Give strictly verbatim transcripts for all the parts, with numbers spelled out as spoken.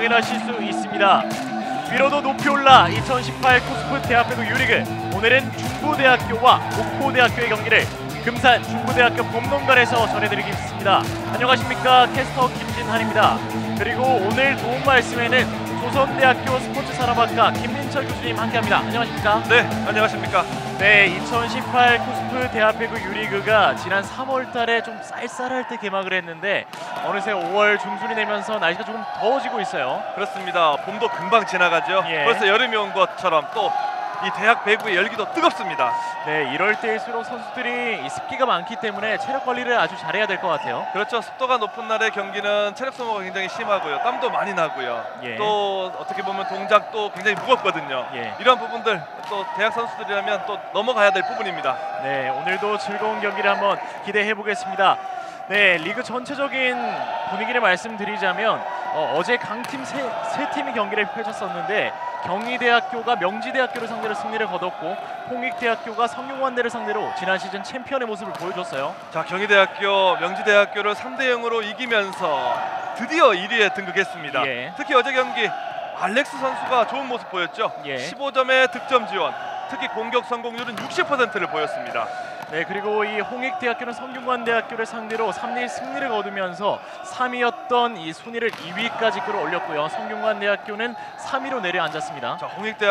확인하실 수 있습니다. 위로도 높이 올라 이천십팔 코스프 대학배구 유리그, 오늘은 중부대학교와 목포대학교의 경기를 금산 중부대학교 범농관에서 전해드리겠습니다. 안녕하십니까, 캐스터 김진한입니다. 그리고 오늘 도움 말씀에는 조선대학교 스포츠산업학과 김민철 교수님 함께합니다. 안녕하십니까? 네, 안녕하십니까? 네, 이천십팔 코스프 대학배구 유리그가 지난 삼월 달에 좀 쌀쌀할 때 개막을 했는데 어느새 오월 중순이 되면서 날씨가 조금 더워지고 있어요. 그렇습니다. 봄도 금방 지나가죠. 예. 벌써 여름이 온 것처럼 또 이 대학 배구의 열기도 뜨겁습니다. 네, 이럴 때일수록 선수들이 이 습기가 많기 때문에 체력 관리를 아주 잘해야 될 것 같아요. 그렇죠. 습도가 높은 날의 경기는 체력 소모가 굉장히 심하고요. 땀도 많이 나고요. 예. 또 어떻게 보면 동작도 굉장히 무겁거든요. 예. 이런 부분들 또 대학 선수들이라면 또 넘어가야 될 부분입니다. 네, 오늘도 즐거운 경기를 한번 기대해 보겠습니다. 네, 리그 전체적인 분위기를 말씀드리자면 어, 어제 강팀 세, 세 팀이 경기를 펼쳤었는데 경희대학교가 명지대학교를 상대로 승리를 거뒀고 홍익대학교가 성균관대를 상대로 지난 시즌 챔피언의 모습을 보여줬어요. 자, 경희대학교, 명지대학교를 삼 대 영으로 이기면서 드디어 일 위에 등극했습니다. 예. 특히 어제 경기 알렉스 선수가 좋은 모습 보였죠. 예. 십오 점의 득점 지원, 특히 공격 성공률은 육십 퍼센트를 보였습니다. 네, 그리고 이 홍익대학교는 성균관대학교를 상대로 삼 대 일 승리를 거두면서 삼 위였던 이 순위를 이 위까지 끌어올렸고요. 성균관대학교는 삼 위로 내려앉았습니다. 자,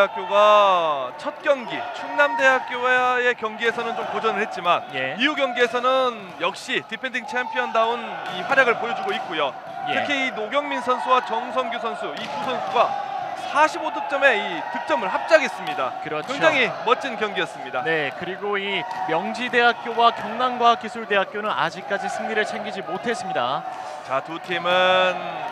홍익대학교가 첫 경기 충남대학교와의 경기에서는 좀 고전을 했지만 예. 이후 경기에서는 역시 디펜딩 챔피언다운 이 활약을 보여주고 있고요. 예. 특히 이 노경민 선수와 정성규 선수, 이 두 선수가 사십오 득점의 이 득점을 합작했습니다. 그렇죠. 굉장히 멋진 경기였습니다. 네, 그리고 이 명지대학교와 경남과학기술대학교는 아직까지 승리를 챙기지 못했습니다. 자, 두 팀은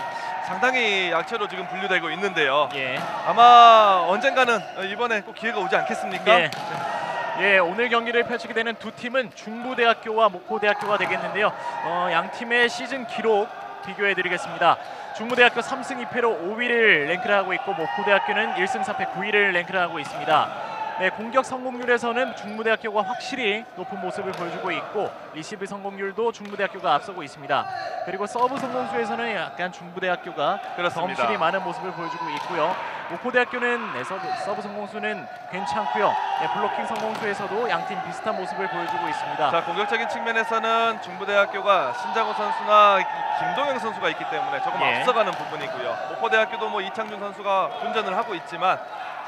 상당히 약체로 지금 분류되고 있는데요. 예. 아마 언젠가는 이번에 꼭 기회가 오지 않겠습니까? 예. 예, 오늘 경기를 펼치게 되는 두 팀은 중부대학교와 목포대학교가 되겠는데요. 어, 양 팀의 시즌 기록 비교해드리겠습니다. 중부대학교 삼 승 이 패로 오 위를 랭크를 하고 있고 목포대학교는 일 승 사 패 구 위를 랭크를 하고 있습니다. 네, 공격 성공률에서는 중부대학교가 확실히 높은 모습을 보여주고 있고 리시브 성공률도 중부대학교가 앞서고 있습니다. 그리고 서브 성공수에서는 약간 중부대학교가 그렇습니다. 점실이 많은 모습을 보여주고 있고요. 목포대학교는 네, 서브, 서브 성공수는 괜찮고요. 네, 블로킹 성공수에서도 양팀 비슷한 모습을 보여주고 있습니다. 자, 공격적인 측면에서는 중부대학교가 신장호 선수나 김동영 선수가 있기 때문에 조금 예. 앞서가는 부분이고요. 목포대학교도 뭐 이창준 선수가 운전을 하고 있지만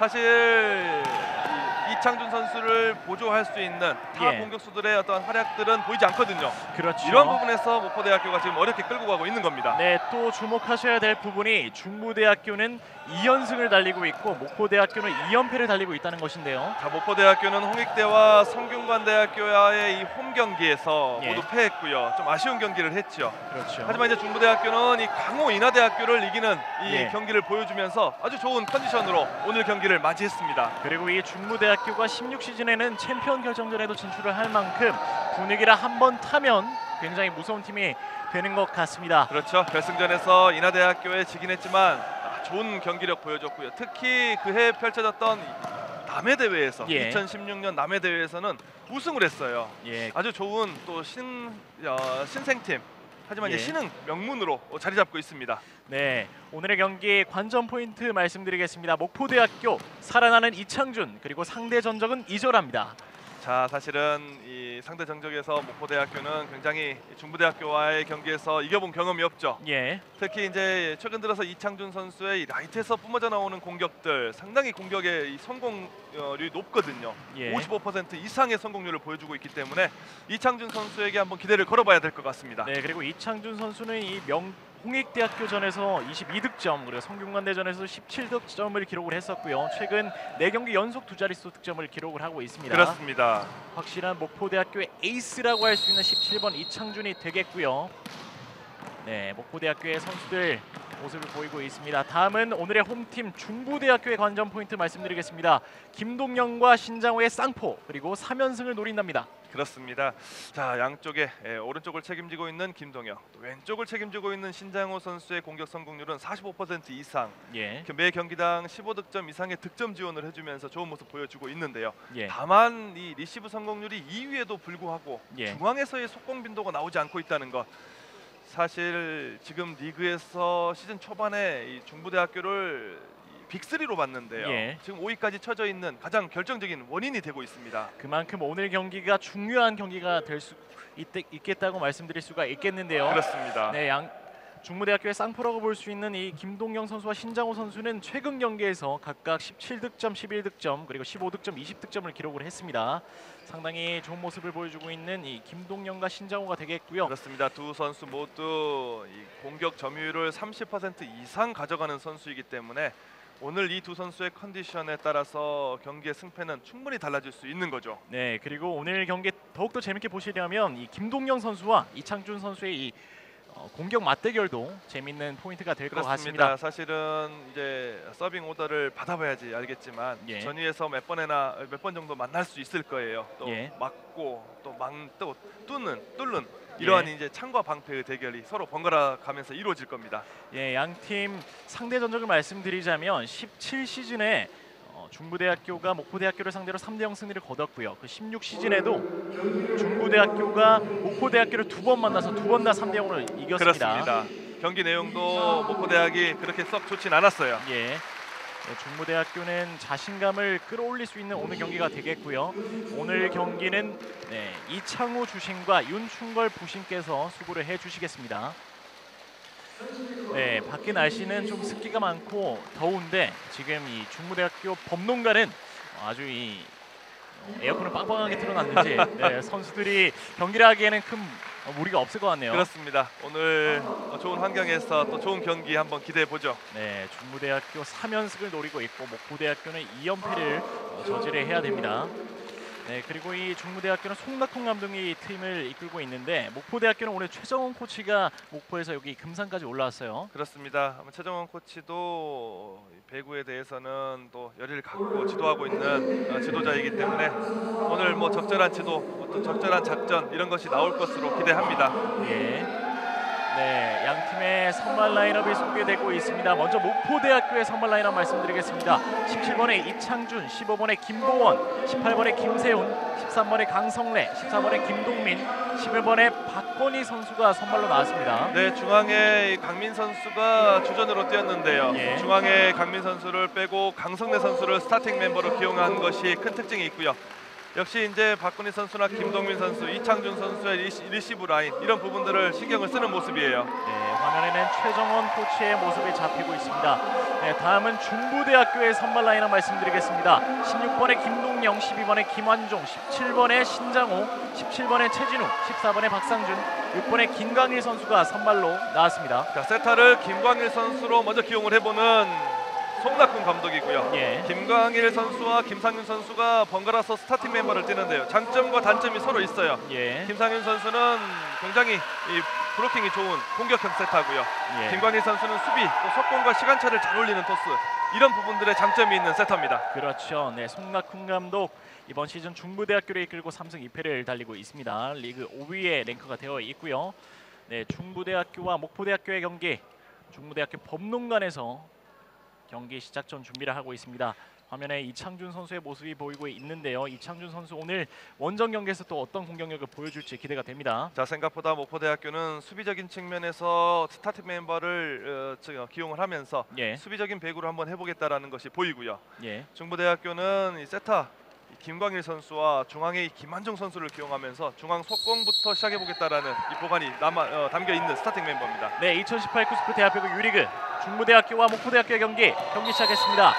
사실 이, 이창준 선수를 보조할 수 있는 타 예. 공격수들의 어떤 활약들은 보이지 않거든요. 그렇죠. 이런 부분에서 목포대학교가 지금 어렵게 끌고 가고 있는 겁니다. 네, 또 주목하셔야 될 부분이 중부대학교는 이 연승을 달리고 있고 목포대학교는 이 연패를 달리고 있다는 것인데요. 자, 목포대학교는 홍익대와 성균관대학교와의 이 홈 경기에서 예. 모두 패했고요. 좀 아쉬운 경기를 했죠. 그렇죠. 하지만 이제 중부대학교는 이 강호 인하대학교를 이기는 이 예. 경기를 보여주면서 아주 좋은 컨디션으로 오늘 경기를 맞이했습니다. 그리고 이 중부대학교가 십육 시즌에는 챔피언 결정전에도 진출을 할 만큼 분위기를 한번 타면 굉장히 무서운 팀이 되는 것 같습니다. 그렇죠. 결승전에서 인하대학교에 지긴 했지만 좋은 경기력 보여줬고요. 특히 그해 펼쳐졌던 남해대회에서 예. 이천십육 년 남해대회에서는 우승을 했어요. 예. 아주 좋은 또 신, 어, 신생팀, 하지만 예. 이제 신흥 명문으로 자리 잡고 있습니다. 네, 오늘의 경기 관전 포인트 말씀드리겠습니다. 목포대학교 살아나는 이창준, 그리고 상대 전적은 이절합니다. 자, 사실은 이 상대 정적에서 목포대학교는 굉장히 중부대학교와의 경기에서 이겨본 경험이 없죠. 예. 특히 이제 최근 들어서 이창준 선수의 이 라이트에서 뿜어져 나오는 공격들 상당히 공격의 이 성공률이 높거든요. 예. 오십오 퍼센트 이상의 성공률을 보여주고 있기 때문에 이창준 선수에게 한번 기대를 걸어봐야 될 것 같습니다. 네, 그리고 이창준 선수는 이 명 홍익대학교전에서 이십이 득점, 그리고 성균관대전에서 십칠 득점을 기록을 했었고요. 최근 네 경기 연속 두 자릿수 득점을 기록을 하고 있습니다. 그렇습니다. 확실한 목포대학교의 에이스라고 할 수 있는 십칠 번 이창준이 되겠고요. 네, 목포대학교의 선수들 모습을 보이고 있습니다. 다음은 오늘의 홈팀 중부대학교의 관전 포인트 말씀드리겠습니다. 김동영과 신장호의 쌍포, 그리고 삼 연승을 노린답니다. 그렇습니다. 자, 양쪽에 예, 오른쪽을 책임지고 있는 김동영, 또 왼쪽을 책임지고 있는 신장호 선수의 공격 성공률은 사십오 퍼센트 이상. 예. 매 경기당 십오 득점 이상의 득점 지원을 해주면서 좋은 모습 보여주고 있는데요. 예. 다만 이 리시브 성공률이 이 위에도 불구하고 예. 중앙에서의 속공 빈도가 나오지 않고 있다는 것. 사실 지금 리그에서 시즌 초반에 이 중부대학교를 빅삼로 봤는데요. 예. 지금 오 위까지 처져 있는 가장 결정적인 원인이 되고 있습니다. 그만큼 오늘 경기가 중요한 경기가 될 수 있겠다고 말씀드릴 수가 있겠는데요. 그렇습니다. 네, 양 중부대학교의 쌍프로가 볼 수 있는 이 김동영 선수와 신장호 선수는 최근 경기에서 각각 십칠 득점, 십일 득점, 그리고 십오 득점, 이십 득점을 기록을 했습니다. 상당히 좋은 모습을 보여주고 있는 이 김동영과 신장호가 되겠고요. 그렇습니다. 두 선수 모두 이 공격 점유율을 삼십 퍼센트 이상 가져가는 선수이기 때문에 오늘 이 두 선수의 컨디션에 따라서 경기의 승패는 충분히 달라질 수 있는 거죠. 네, 그리고 오늘 경기 더욱더 재밌게 보시려면 이 김동영 선수와 이창준 선수의 이 어, 공격 맞대결도 재밌는 포인트가 될 것 그렇습니다. 같습니다. 사실은 이제 서빙 오더를 받아봐야지 알겠지만 예. 전위에서 몇 번이나 몇 번 정도 만날 수 있을 거예요. 또 예. 막고 또막또 뚫는 뚫는 이러한 예. 이제 창과 방패의 대결이 서로 번갈아 가면서 이루어질 겁니다. 예, 양팀 상대 전적을 말씀드리자면 십칠 시즌에 어, 중부대학교가 목포대학교를 상대로 삼 대 영 승리를 거뒀고요. 그 십육 시즌에도 중부대학교가 목포대학교를 두 번 만나서 두 번 다 삼 대 영으로 이겼습니다. 그렇습니다. 경기 내용도 목포대학이 그렇게 썩 좋진 않았어요. 예. 네, 중부대학교는 자신감을 끌어올릴 수 있는 오늘 경기가 되겠고요. 오늘 경기는 네, 이창우 주심과 윤충걸 부심께서 수고를 해주시겠습니다. 네, 밖에 날씨는 좀 습기가 많고 더운데 지금 이 중부대학교 범농가는 아주 이 에어컨을 빵빵하게 틀어놨는지 네, 선수들이 경기를 하기에는 큰 무리가 없을 것 같네요. 그렇습니다. 오늘 좋은 환경에서 또 좋은 경기 한번 기대해 보죠. 네, 중부대학교 삼 연승을 노리고 있고 목포대학교는 이 연패를 저지해야 됩니다. 네, 그리고 이 중부대학교는 송낙훈 감독이 이 팀을 이끌고 있는데 목포대학교는 오늘 최정원 코치가 목포에서 여기 금산까지 올라왔어요. 그렇습니다. 최정원 코치도 배구에 대해서는 또 열의를 갖고 지도하고 있는 어, 지도자이기 때문에 오늘 뭐 적절한 지도, 어떤 적절한 작전 이런 것이 나올 것으로 기대합니다. 예. 네, 양 팀의 선발 라인업이 소개되고 있습니다. 먼저 목포대학교의 선발 라인업 말씀드리겠습니다. 십칠 번에 이창준, 십오 번에 김보원, 십팔 번에 김세훈, 십삼 번에 강성래, 십사 번에 김동민, 십일 번에 박건희 선수가 선발로 나왔습니다. 네, 중앙에 강민 선수가 주전으로 뛰었는데요. 예. 중앙에 강민 선수를 빼고 강성래 선수를 스타팅 멤버로 기용한 것이 큰 특징이 있고요. 역시 이제 박건희 선수나 김동민 선수, 이창준 선수의 리시, 리시브 라인 이런 부분들을 신경을 쓰는 모습이에요. 네, 화면에는 최정원 코치의 모습이 잡히고 있습니다. 네, 다음은 중부대학교의 선발 라인업 말씀드리겠습니다. 십육 번에 김동영, 십이 번에 김환종, 십칠 번에 신장호, 십칠 번에 최진우, 십사 번에 박상준, 육 번에 김광일 선수가 선발로 나왔습니다. 자, 세타를 김광일 선수로 먼저 기용을 해보는 송낙훈 감독이고요. 예. 김광일 선수와 김상윤 선수가 번갈아서 스타팅 멤버를 뛰는데요. 장점과 단점이 서로 있어요. 예. 김상윤 선수는 굉장히 이 브로킹이 좋은 공격형 세타고요. 예. 김광일 선수는 수비, 또 속공과 시간차를 잘 올리는 토스 이런 부분들의 장점이 있는 세터입니다. 그렇죠. 네, 송낙훈 감독 이번 시즌 중부대학교를 이끌고 삼 승 이 패를 달리고 있습니다. 리그 오 위에 랭크가 되어 있고요. 네, 중부대학교와 목포대학교의 경기, 중부대학교 범농관에서 경기 시작 전 준비를 하고 있습니다. 화면에 이창준 선수의 모습이 보이고 있는데요. 이창준 선수 오늘 원정 경기에서 또 어떤 공격력을 보여줄지 기대가 됩니다. 자, 생각보다 목포대학교는 수비적인 측면에서 스타팅 멤버를 어, 기용을 하면서 예. 수비적인 배구를 한번 해보겠다라는 것이 보이고요. 예. 중부대학교는 이 세타 김광일 선수와 중앙의 김한종 선수를 기용하면서 중앙 속공부터 시작해보겠다라는 이 보관이 남아 어, 담겨 있는 스타팅 멤버입니다. 네, 이천십팔 쿠스프 대학교구 유리그 중부대학교와 목포대학교의 경기 경기 시작했습니다.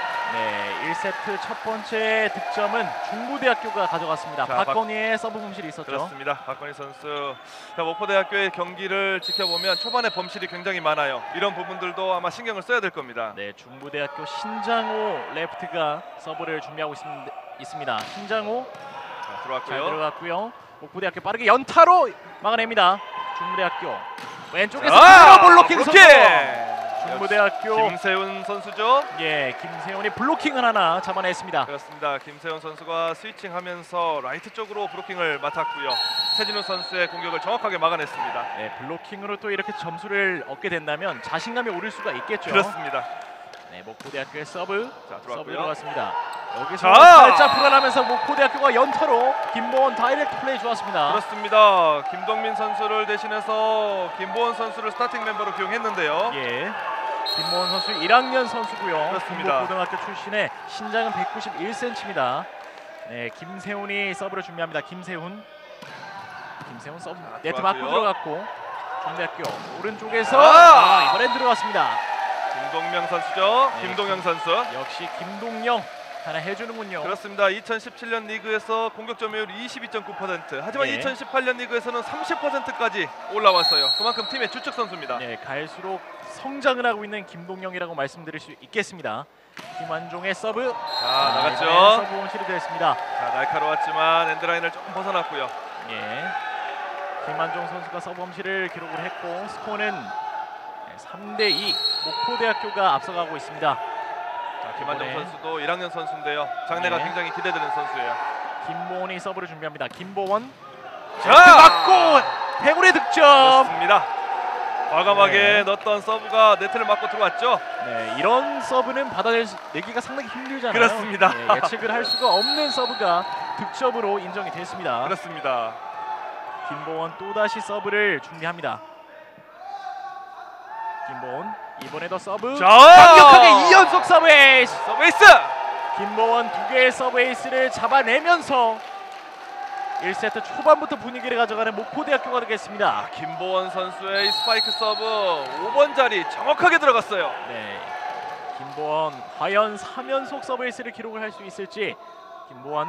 네, 일 세트 첫 번째 득점은 중부대학교가 가져갔습니다. 자, 박건희의 서브 범실이 있었죠. 그렇습니다. 박건희 선수. 자, 목포대학교의 경기를 지켜보면 초반에 범실이 굉장히 많아요. 이런 부분들도 아마 신경을 써야 될 겁니다. 네, 중부대학교 신장호 레프트가 서브를 준비하고 있습니다. 있습니다. 신장호 자, 잘 들어왔고요. 들어갔고요. 목포대학교 빠르게 연타로 막아냅니다. 중부대학교 왼쪽에서 아, 블로킹 블로킹! 성공. 중부대학교 김세훈 선수죠. 예, 김세훈이 블로킹을 하나 잡아냈습니다. 그렇습니다. 김세훈 선수가 스위칭하면서 라이트 쪽으로 브로킹을 맡았고요. 최진우 선수의 공격을 정확하게 막아냈습니다. 네, 블로킹으로 또 이렇게 점수를 얻게 된다면 자신감이 오를 수가 있겠죠. 그렇습니다. 네, 목포대학교의 서브. 자, 서브 들어왔고요. 들어갔습니다. 여기서 자! 살짝 불안하면서 목포대학교가 연타로 김보원 다이렉트 플레이 좋았습니다. 그렇습니다. 김동민 선수를 대신해서 김보원 선수를 스타팅 멤버로 기용했는데요. 예. 김보원 선수 일 학년 선수고요. 그렇습니다. 고등학교 출신의 신장은 백구십일 센티미터. 네, 김세훈이 서브를 준비합니다. 김세훈. 김세훈 서브 자, 네트 맞고 들어갔고요. 들어갔고 중대학교 오른쪽에서 아! 아, 이번엔 들어갔습니다. 김동명 선수죠. 네, 김동영 선수. 역시 김동영 하나 해주는군요. 그렇습니다. 이천십칠 년 리그에서 공격 점유율 이십이 점 구 퍼센트. 하지만 예. 이천십팔 년 리그에서는 삼십 퍼센트까지 올라왔어요. 그만큼 팀의 주축 선수입니다. 네, 갈수록 성장을 하고 있는 김동영이라고 말씀드릴 수 있겠습니다. 김완종의 서브. 자, 아, 나갔죠. 이번엔 서브 원실이 됐습니다. 자, 날카로웠지만 엔드라인을 조금 벗어났고요. 예. 김완종 선수가 서브 험실을 기록을 했고 스코어는 삼 대 이 목포대학교가 앞서가고 있습니다. 자, 김한정 이번에 선수도 일 학년 선수인데요. 장래가 네. 굉장히 기대되는 선수예요. 김보원이 서브를 준비합니다. 김보원 자, 맞고 배구의 득점. 그렇습니다. 과감하게 네. 넣었던 서브가 네트를 맞고 들어왔죠. 네, 이런 서브는 받아내기가 상당히 힘들잖아요. 그렇습니다. 네, 예측을 할 수가 없는 서브가 득점으로 인정이 됐습니다. 그렇습니다. 김보원 또다시 서브를 준비합니다. 김보원 이번에도 서브. 자! 강력하게 이 연속 서브 에이스. 서브에이스! 김보원 두 개의 서브 에이스를 잡아내면서 일 세트 초반부터 분위기를 가져가는 목포대학교가 되겠습니다. 아, 김보원 선수의 이 스파이크 서브 오 번 자리 정확하게 들어갔어요. 네, 김보원 과연 삼 연속 서브 에이스를 기록을 할 수 있을지. 김보원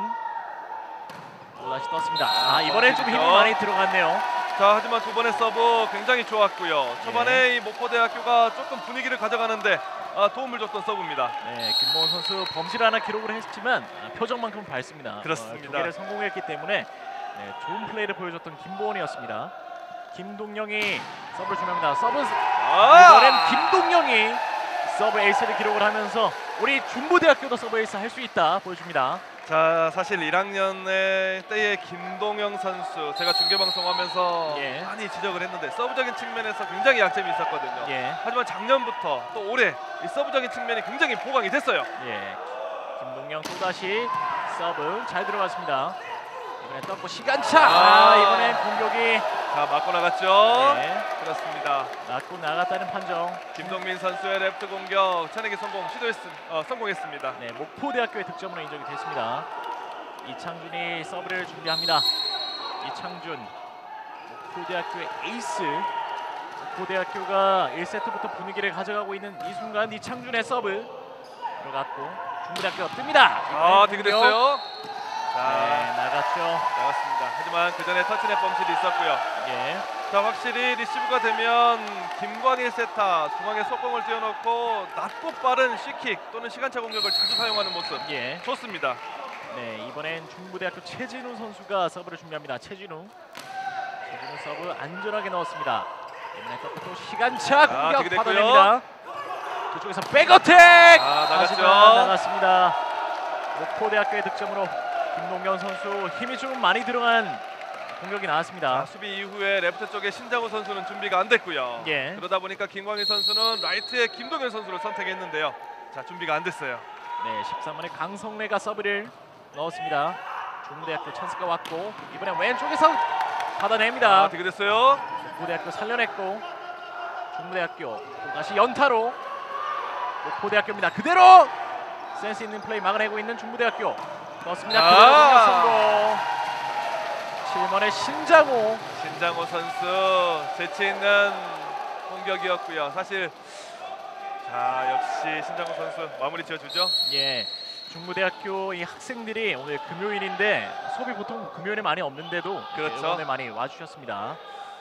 또다시 떴습니다. 아, 이번엔 좀 힘이 멈추죠. 많이 들어갔네요. 자, 하지만 두 번의 서브 굉장히 좋았고요. 초반에 예. 이 목포대학교가 조금 분위기를 가져가는데 아, 도움을 줬던 서브입니다. 네, 김보원 선수 범실 하나 기록을 했지만 아, 표정만큼은 밝습니다. 그렇습니다. 어, 두 개를 성공했기 때문에 네, 좋은 플레이를 보여줬던 김보원이었습니다. 김동영이 서브를 준비합니다. 서브 아! 이번엔 김동영이 서브 에이스를 기록을 하면서 우리 중부대학교도 서브 에이스 할 수 있다 보여줍니다. 자, 사실 일 학년의 때의 김동영 선수 제가 중계 방송하면서 예. 많이 지적을 했는데 서브적인 측면에서 굉장히 약점이 있었거든요. 예, 하지만 작년부터 또 올해 이 서브적인 측면이 굉장히 보강이 됐어요. 예. 김동영 또다시 서브 잘 들어갔습니다. 이번엔 떴고 시간차. 아. 아, 이번엔 공격이 자, 맞고 나갔죠. 네, 그렇습니다. 맞고 나갔다는 판정. 김동민 선수의 레프트 공격 차내기 성공 시도했 어, 성공했습니다. 네, 목포대학교의 득점으로 인정이 됐습니다. 이창준이 서브를 준비합니다. 이창준, 목포대학교의 에이스. 목포대학교가 일 세트부터 분위기를 가져가고 있는 이 순간 이창준의 서브 들어갔고 중부대학교가 뜹니다. 아, 이번엔 되게 공격. 됐어요. 자, 네, 나갔죠. 나왔습니다. 하지만 그 전에 터치넷 범실이 있었고요. 예, 자, 확실히 리시브가 되면 김광일 세타 중앙에 속공을 띄워놓고 낮고 빠른 C킥 또는 시간차 공격을 자주 사용하는 모습 예. 좋습니다. 네, 이번엔 중부대학교 최진우 선수가 서브를 준비합니다. 최진우, 최진우 서브 안전하게 넣었습니다. 이번에 또 시간차 공격 되게 됐고요. 받아냅니다. 그쪽에서 백어택! 아, 나갔죠. 하지만 나갔습니다. 목포대학교의 득점으로 김동경 선수 힘이 좀 많이 들어간 공격이 나왔습니다. 자, 수비 이후에 레프트 쪽에 신장호 선수는 준비가 안 됐고요. 예. 그러다 보니까 김광일 선수는 라이트에 김동현 선수를 선택했는데요. 자, 준비가 안 됐어요. 네, 십삼 번에 강성래가 서브를 넣었습니다. 중부대학교 찬스가 왔고 이번엔 왼쪽에서 받아냅니다. 아, 되게 됐어요. 목포대학교 살려냈고 중부대학교 다시 연타로 목포대학교입니다. 그대로 센스 있는 플레이 막아내고 있는 중부대학교 넣었습니다. 아! 그대로 공격 성공. 칠 번의 신장호. 신장호 선수 재치 있는 공격이었고요. 사실 자, 역시 신장호 선수 마무리 지어주죠. 예, 중부대학교 이 학생들이 오늘 금요일인데 수업이 보통 금요일에 많이 없는데도 그렇죠. 응원에 많이 와주셨습니다.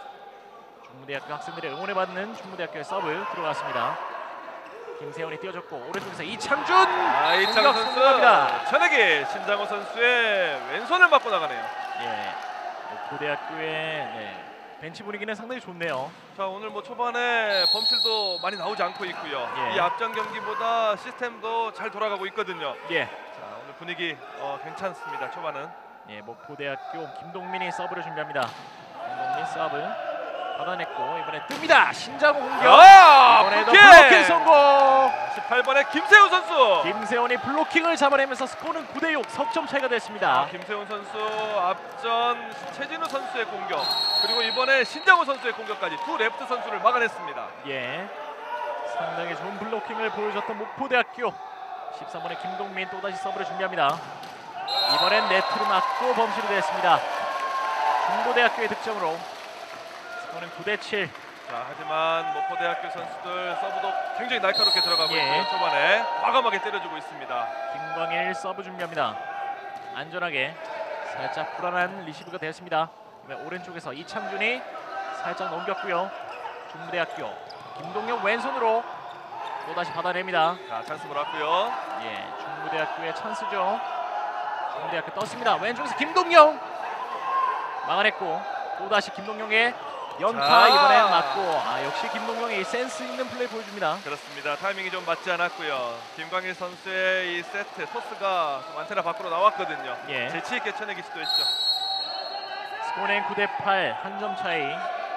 중부대학교 학생들의 응원을 받는 중부대학교의 서브 들어갔습니다. 김세훈이 띄워줬고 오른쪽에서 이창준. 아, 이창준 공격 선수 성공합니다. 천하기 신장호 선수의 왼손을 맞고 나가네요. 예, 목포대학교의 네, 벤치 분위기는 상당히 좋네요. 자, 오늘 뭐 초반에 범실도 많이 나오지 않고 있고요. 예. 이 앞전 경기보다 시스템도 잘 돌아가고 있거든요. 예, 자, 오늘 분위기 어, 괜찮습니다. 초반은. 예, 목포대학교 김동민이 서브를 준비합니다. 김동민 서브 받아냈고 이번에 뜹니다. 신장호 공격. 야! 이번에도 블로킹! 블로킹 성공. 십팔 번의 김세훈 선수. 김세훈이 블로킹을 잡아내면서 스코어는 구 대 육 석점 차이가 됐습니다. 아, 김세훈 선수 앞전 최진우 선수의 공격 그리고 이번에 신장호 선수의 공격까지 두 레프트 선수를 막아냈습니다. 예, 상당히 좋은 블로킹을 보여줬던 목포대학교. 십삼 번의 김동민 또다시 서브를 준비합니다. 이번엔 네트로 맞고 범실이 됐습니다. 중부대학교의 득점으로 스코어는 구 대 칠. 자, 하지만 목포대학교 선수들 서브도 굉장히 날카롭게 들어가고 예. 있고요. 초반에 과감하게 때려주고 있습니다. 김광일 서브 준비합니다. 안전하게 살짝 불안한 리시브가 되었습니다. 오른쪽에서 이창준이 살짝 넘겼고요. 중부대학교 김동영 왼손으로 또다시 받아냅니다. 자, 찬스볼 왔고요. 예, 중부대학교의 찬스죠. 중부대학교 떴습니다. 왼쪽에서 김동영 막아냈고 또다시 김동영의 연타. 자. 이번엔 맞고 아 역시 김동영이 센스 있는 플레이 보여줍니다. 그렇습니다. 타이밍이 좀 맞지 않았고요. 김광일 선수의 이 세트 토스가 좀 안테나 밖으로 나왔거든요. 예. 재치 있게 쳐내기 시도했죠. 스코어는 구 대 팔 한 점 차이.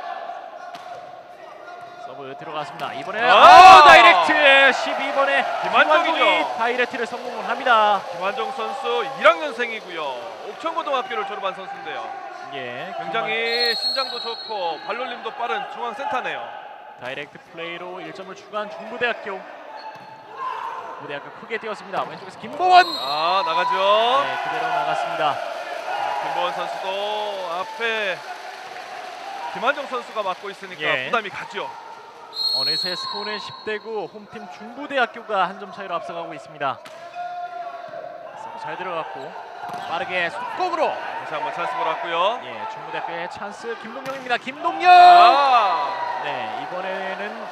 서브 들어갔습니다. 이번에 아! 아! 다이렉트 십이 번에 김한정이죠. 김한정이 다이렉트를 성공을 합니다. 김한정 선수 일 학년생이고요. 옥천고등학교를 졸업한 선수인데요. 예, 굉장히 신장도 좋고 발놀림도 빠른 중앙 센터네요. 김한- 다이렉트 플레이로 일 점을 추가한 중부대학교. 중부대학교 크게 뛰었습니다. 왼쪽에서 김보원. 아, 나가죠. 네, 그대로 나갔습니다. 김보원 선수도 앞에 김한정 선수가 맡고 있으니까 예. 부담이 가죠. 어느새 스코어는 십 대 구 홈팀 중부대학교가 한 점 차이로 앞서가고 있습니다. 서브 잘 들어갔고 빠르게 속공으로. 다시 한번 찬스볼 왔고요. 예, 중부대학교의 찬스 김동영입니다. 김동영. 아, 네, 이번에는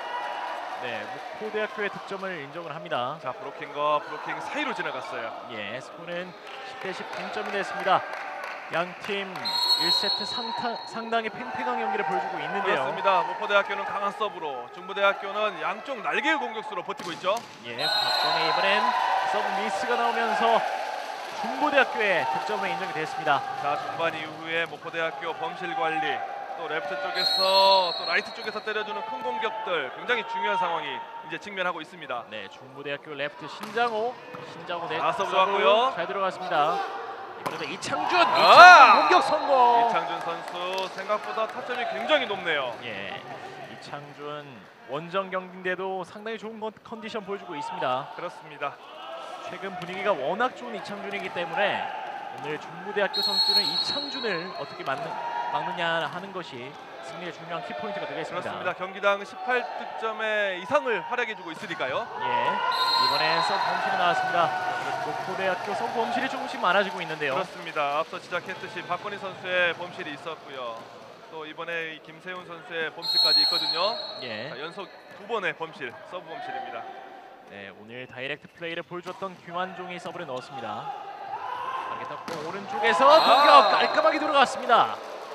네, 목포대학교의 득점을 인정을 합니다. 자, 브로킹과 브로킹 사이로 지나갔어요. 예, 스코어는 십 대 십 동점이 됐습니다. 양팀 일 세트 상타, 상당히 팽팽한 경기를 보여주고 있는데요. 그렇습니다. 목포대학교는 강한 서브로, 중부대학교는 양쪽 날개 공격수로 버티고 있죠. 예, 박건희 이번엔 서브 미스가 나오면서 중부대학교의 득점이 인정이 됐습니다. 자, 중반 이후에 목포대학교 범실 관리, 또 레프트 쪽에서 또 라이트 쪽에서 때려주는 큰 공격들 굉장히 중요한 상황이 이제 직면하고 있습니다. 네, 중부대학교 레프트 신장호, 신장호 네, 아, 서브 좋았고요. 잘 들어갔습니다. 이번에도 이창준, 아! 이창준 공격 성공. 이창준 선수 생각보다 타점이 굉장히 높네요. 예, 이창준 원정 경기인데도 상당히 좋은 컨- 컨디션 보여주고 있습니다. 그렇습니다. 최근 분위기가 워낙 좋은 이창준이기 때문에 오늘 중부대학교 선수들은 이창준을 어떻게 막는, 막느냐 하는 것이 승리의 중요한 키포인트가 되겠습니다. 그렇습니다. 경기당 십팔 득점의 이상을 활약해주고 있으니까요. 예, 이번에 서브 범실이 나왔습니다. 목포대학교 서브 범실이 조금씩 많아지고 있는데요. 그렇습니다. 앞서 지적했듯이 박건희 선수의 범실이 있었고요. 또 이번에 이 김세훈 선수의 범실까지 있거든요. 예, 자, 연속 두 번의 범실, 서브 범실입니다. 네, 오늘 다이렉트 플레이를 보여줬던 김환종이 서브를 넣었습니다. 빠르게 떴고 오른쪽에서 아! 공격 깔끔하게 들어갔습니다.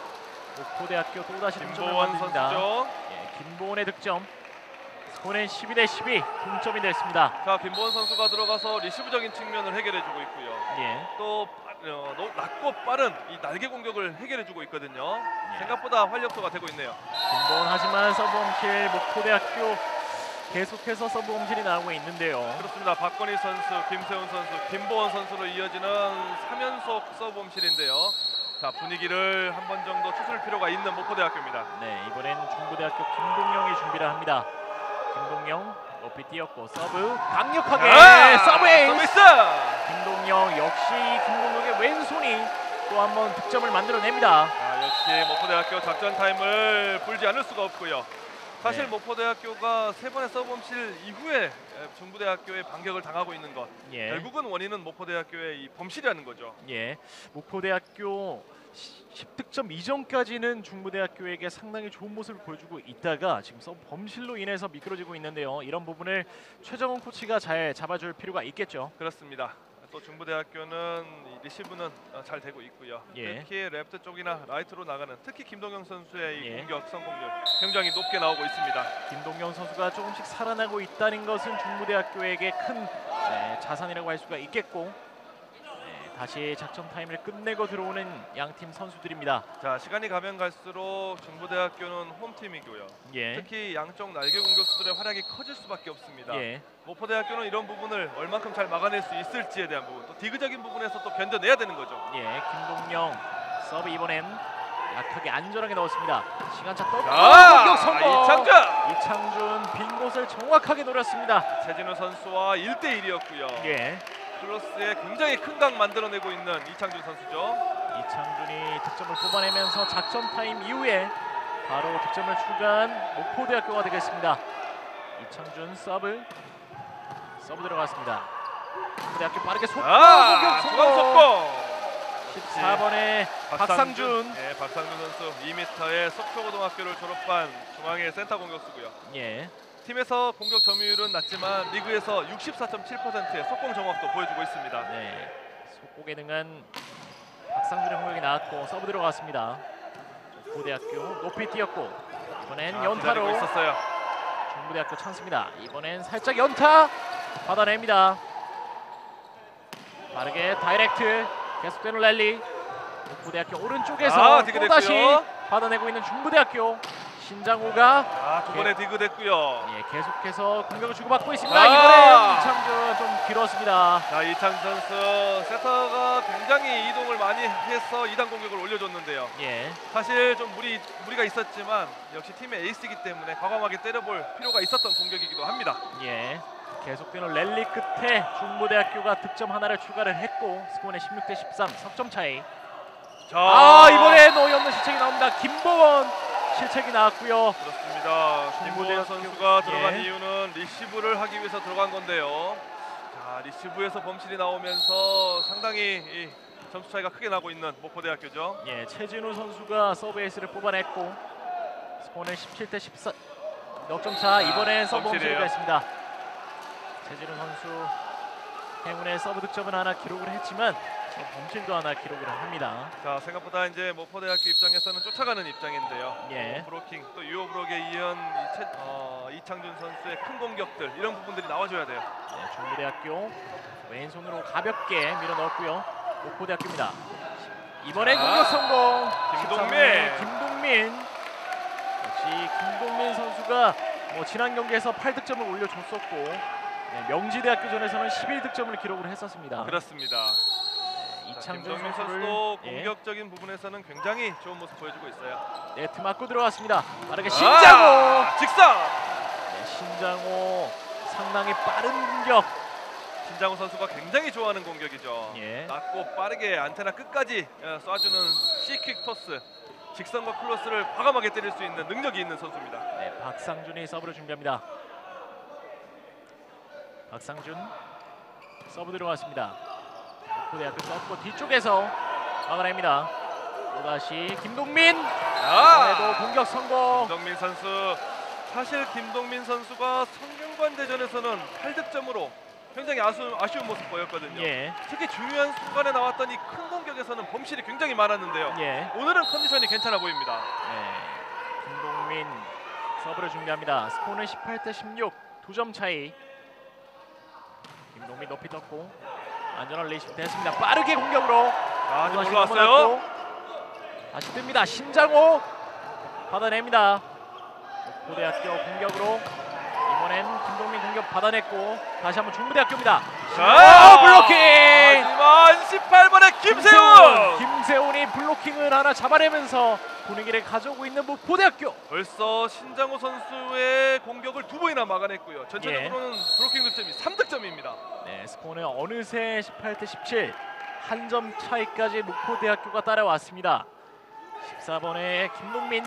목포대학교 또다시 득점을 김보원 만듭니다. 선수죠. 예, 김보원의 득점. 스코어는 십이 대 십이 동점이 됐습니다. 자, 김보원 선수가 들어가서 리시브적인 측면을 해결해주고 있고요. 예, 또 어, 너- 낮고 빠른 이 날개 공격을 해결해주고 있거든요. 예. 생각보다 활력소가 되고 있네요. 김보원 하지만 서브 범실 목포대학교 계속해서 서브 범실이 나오고 있는데요. 그렇습니다. 박건희 선수, 김세훈 선수, 김보원 선수로 이어지는 삼 연속 서브 범실인데요. 자, 분위기를 한 번 정도 추스를 필요가 있는 목포대학교입니다. 네, 이번엔 중부대학교 김동영이 준비를 합니다. 김동영 높이 뛰었고 서브 강력하게 아! 서브 에이스. 서비스! 김동영 역시 김동영의 왼손이 또 한 번 득점을 만들어냅니다. 아, 역시 목포대학교 작전 타임을 불지 않을 수가 없고요. 사실 네. 목포대학교가 세 번의 서브 범실 이후에 중부대학교의 반격을 당하고 있는 것, 예, 결국은 원인은 목포대학교의 이 범실이라는 거죠. 예, 목포대학교 십 득점 이전까지는 중부대학교에게 상당히 좋은 모습을 보여주고 있다가 지금 서브 범실로 인해서 미끄러지고 있는데요. 이런 부분을 최정원 코치가 잘 잡아줄 필요가 있겠죠. 그렇습니다. 또 중부대학교는 이 리시브는 어, 잘 되고 있고요. 예. 특히 레프트 쪽이나 라이트로 나가는 특히 김동영 선수의 이 예. 공격 성공률 굉장히 높게 나오고 있습니다. 김동영 선수가 조금씩 살아나고 있다는 것은 중부대학교에게 큰 네, 자산이라고 할 수가 있겠고 네, 다시 작전 타임을 끝내고 들어오는 양팀 선수들입니다. 자, 시간이 가면 갈수록 중부대학교는 홈팀이고요. 예. 특히 양쪽 날개 공격수들의 활약이 커질 수밖에 없습니다. 예. 목포대학교는 이런 부분을 얼만큼 잘 막아낼 수 있을지에 대한 부분, 또 디그적인 부분에서 또 견뎌내야 되는 거죠. 예. 김동영 서브 이번엔 약하게 안전하게 넣었습니다. 시간차 또 아, 공격 성공. 이창준! 이창준 빈 곳을 정확하게 노렸습니다. 최진우 선수와 일 대 일이었고요. 예. 클로스에 굉장히 큰 각 만들어내고 있는 이창준 선수죠. 이창준이 득점을 뽑아내면서 작전 타임 이후에 바로 득점을 추가한 목포대학교가 되겠습니다. 이창준 서브 서브 들어갔습니다. 목포대학교 빠르게 속공 아, 공격 중앙 성공. 속공! 십사 번의 박상준. 네, 박상준 선수 이 미터의 석표고등학교를 졸업한 중앙의 센터 공격수고요. 예. 팀에서 공격 점유율은 낮지만 리그에서 육십사 점 칠 퍼센트의 속공 정확도 보여주고 있습니다. 네. 속공에 능한 박상준의 공격이 나왔고 서브 들어갔습니다. 목포대학교 높이 뛰었고 이번엔 아, 연타로 기다리고 있었어요. 중부대학교 찬스입니다. 이번엔 살짝 연타 받아냅니다. 빠르게 다이렉트 계속되는 랠리. 목포대학교 오른쪽에서 아, 또다시 디그됐고요. 받아내고 있는 중부대학교 신장호가 아, 두 번에 디그 됐고요. 예, 계속해서 공격을 주고받고 있습니다. 아! 이번엔 이창준 좀 길었습니다. 자, 이창준 선수 세터가 굉장히 이동을 많이 해서 이 단 공격을 올려줬는데요. 예, 사실 좀 무리, 무리가 있었지만 역시 팀의 에이스이기 때문에 과감하게 때려볼 필요가 있었던 공격이기도 합니다. 예. 계속되는 랠리 끝에 중부대학교가 득점 하나를 추가를 했고 스코어는 십육 대 십삼 석점 차이. 자, 아, 이번엔 어이없는 실책이 나옵니다. 김보원 실책이 나왔고요. 그렇습니다. 김보원 중부대학교- 선수가 들어간 예. 이유는 리시브를 하기 위해서 들어간 건데요. 자, 리시브에서 범실이 나오면서 상당히 이 점수 차이가 크게 나고 있는 목포대학교죠. 예, 최진우 선수가 서브 에이스를 뽑아냈고 스코어는 십칠 대 십사 넉점 차. 이번엔 서브 범실이에요. 범실이 있습니다. 최진우 선수 행운의 서브 득점은 하나 기록을 했지만 범실도 하나 기록을 합니다. 자, 생각보다 이제 목포대학교 입장에서는 쫓아가는 입장인데요. 예. 어, 브로킹 또 유호 브록에 이은 이 채, 어, 이창준 선수의 큰 공격들 이런 부분들이 나와줘야 돼요. 네, 중부대학교 왼손으로 가볍게 밀어 넣었고요. 목포대학교입니다. 이번엔 자, 공격 성공. 김동민. 십삼 번의 김동민. 역시 김동민 선수가 뭐 지난 경기에서 팔 득점을 올려줬었고 네, 명지대학교전에서는 십일 득점을 기록을 했었습니다. 그렇습니다. 자, 이창준 김동민 선수를 선수도 예, 공격적인 부분에서는 굉장히 좋은 모습 보여주고 있어요. 네트 맞고 들어갔습니다. 빠르게 신장호. 아, 직선. 네, 신장호 상당히 빠른 공격. 신장호 선수가 굉장히 좋아하는 공격이죠. 예. 낮고 빠르게 안테나 끝까지 어, 쏴주는 C킥 토스, 직선과 클로스를 과감하게 때릴 수 있는 능력이 있는 선수입니다. 네, 박상준이 서브를 준비합니다. 박상준 서브 들어갔습니다. 고대학교 서브 뒤쪽에서 막아냅니다. 또다시 김동민. 이번에도 아, 공격 성공. 김동민 선수, 사실 김동민 선수가 성균관 대전에서는 팔 득점으로 굉장히 아쉬운, 아쉬운 모습 보였거든요. 예, 특히 중요한 순간에 나왔던 이 큰 공격에서는 범실이 굉장히 많았는데요. 예. 오늘은 컨디션이 괜찮아 보입니다. 네, 김동민 서브를 준비합니다. 스코어는 십팔 대 십육, 두 점 차이. 김동민 높이 떴고 안전한 레이시브 됐습니다. 빠르게 공격으로 아, 좀 다시 올라왔어요. 넘어갔고, 다시 뜹니다. 신장호 받아냅니다. 고대학교 공격으로 이번엔 김동민 공격 받아냈고 다시 한번 중부대학교입니다. 자, 블로킹! 하지만 십팔 번의 김세훈! 김세훈이 블로킹을 하나 잡아내면서 분위기를 가져오고 있는 목포대학교. 벌써 신장호 선수의 공격을 두 번이나 막아냈고요. 전체적으로는 예. 브로킹 득점이 삼 득점입니다. 네, 스코어는 어느새 십팔 대 십칠, 한 점 차이까지 목포대학교가 따라왔습니다. 십사 번의 김동민.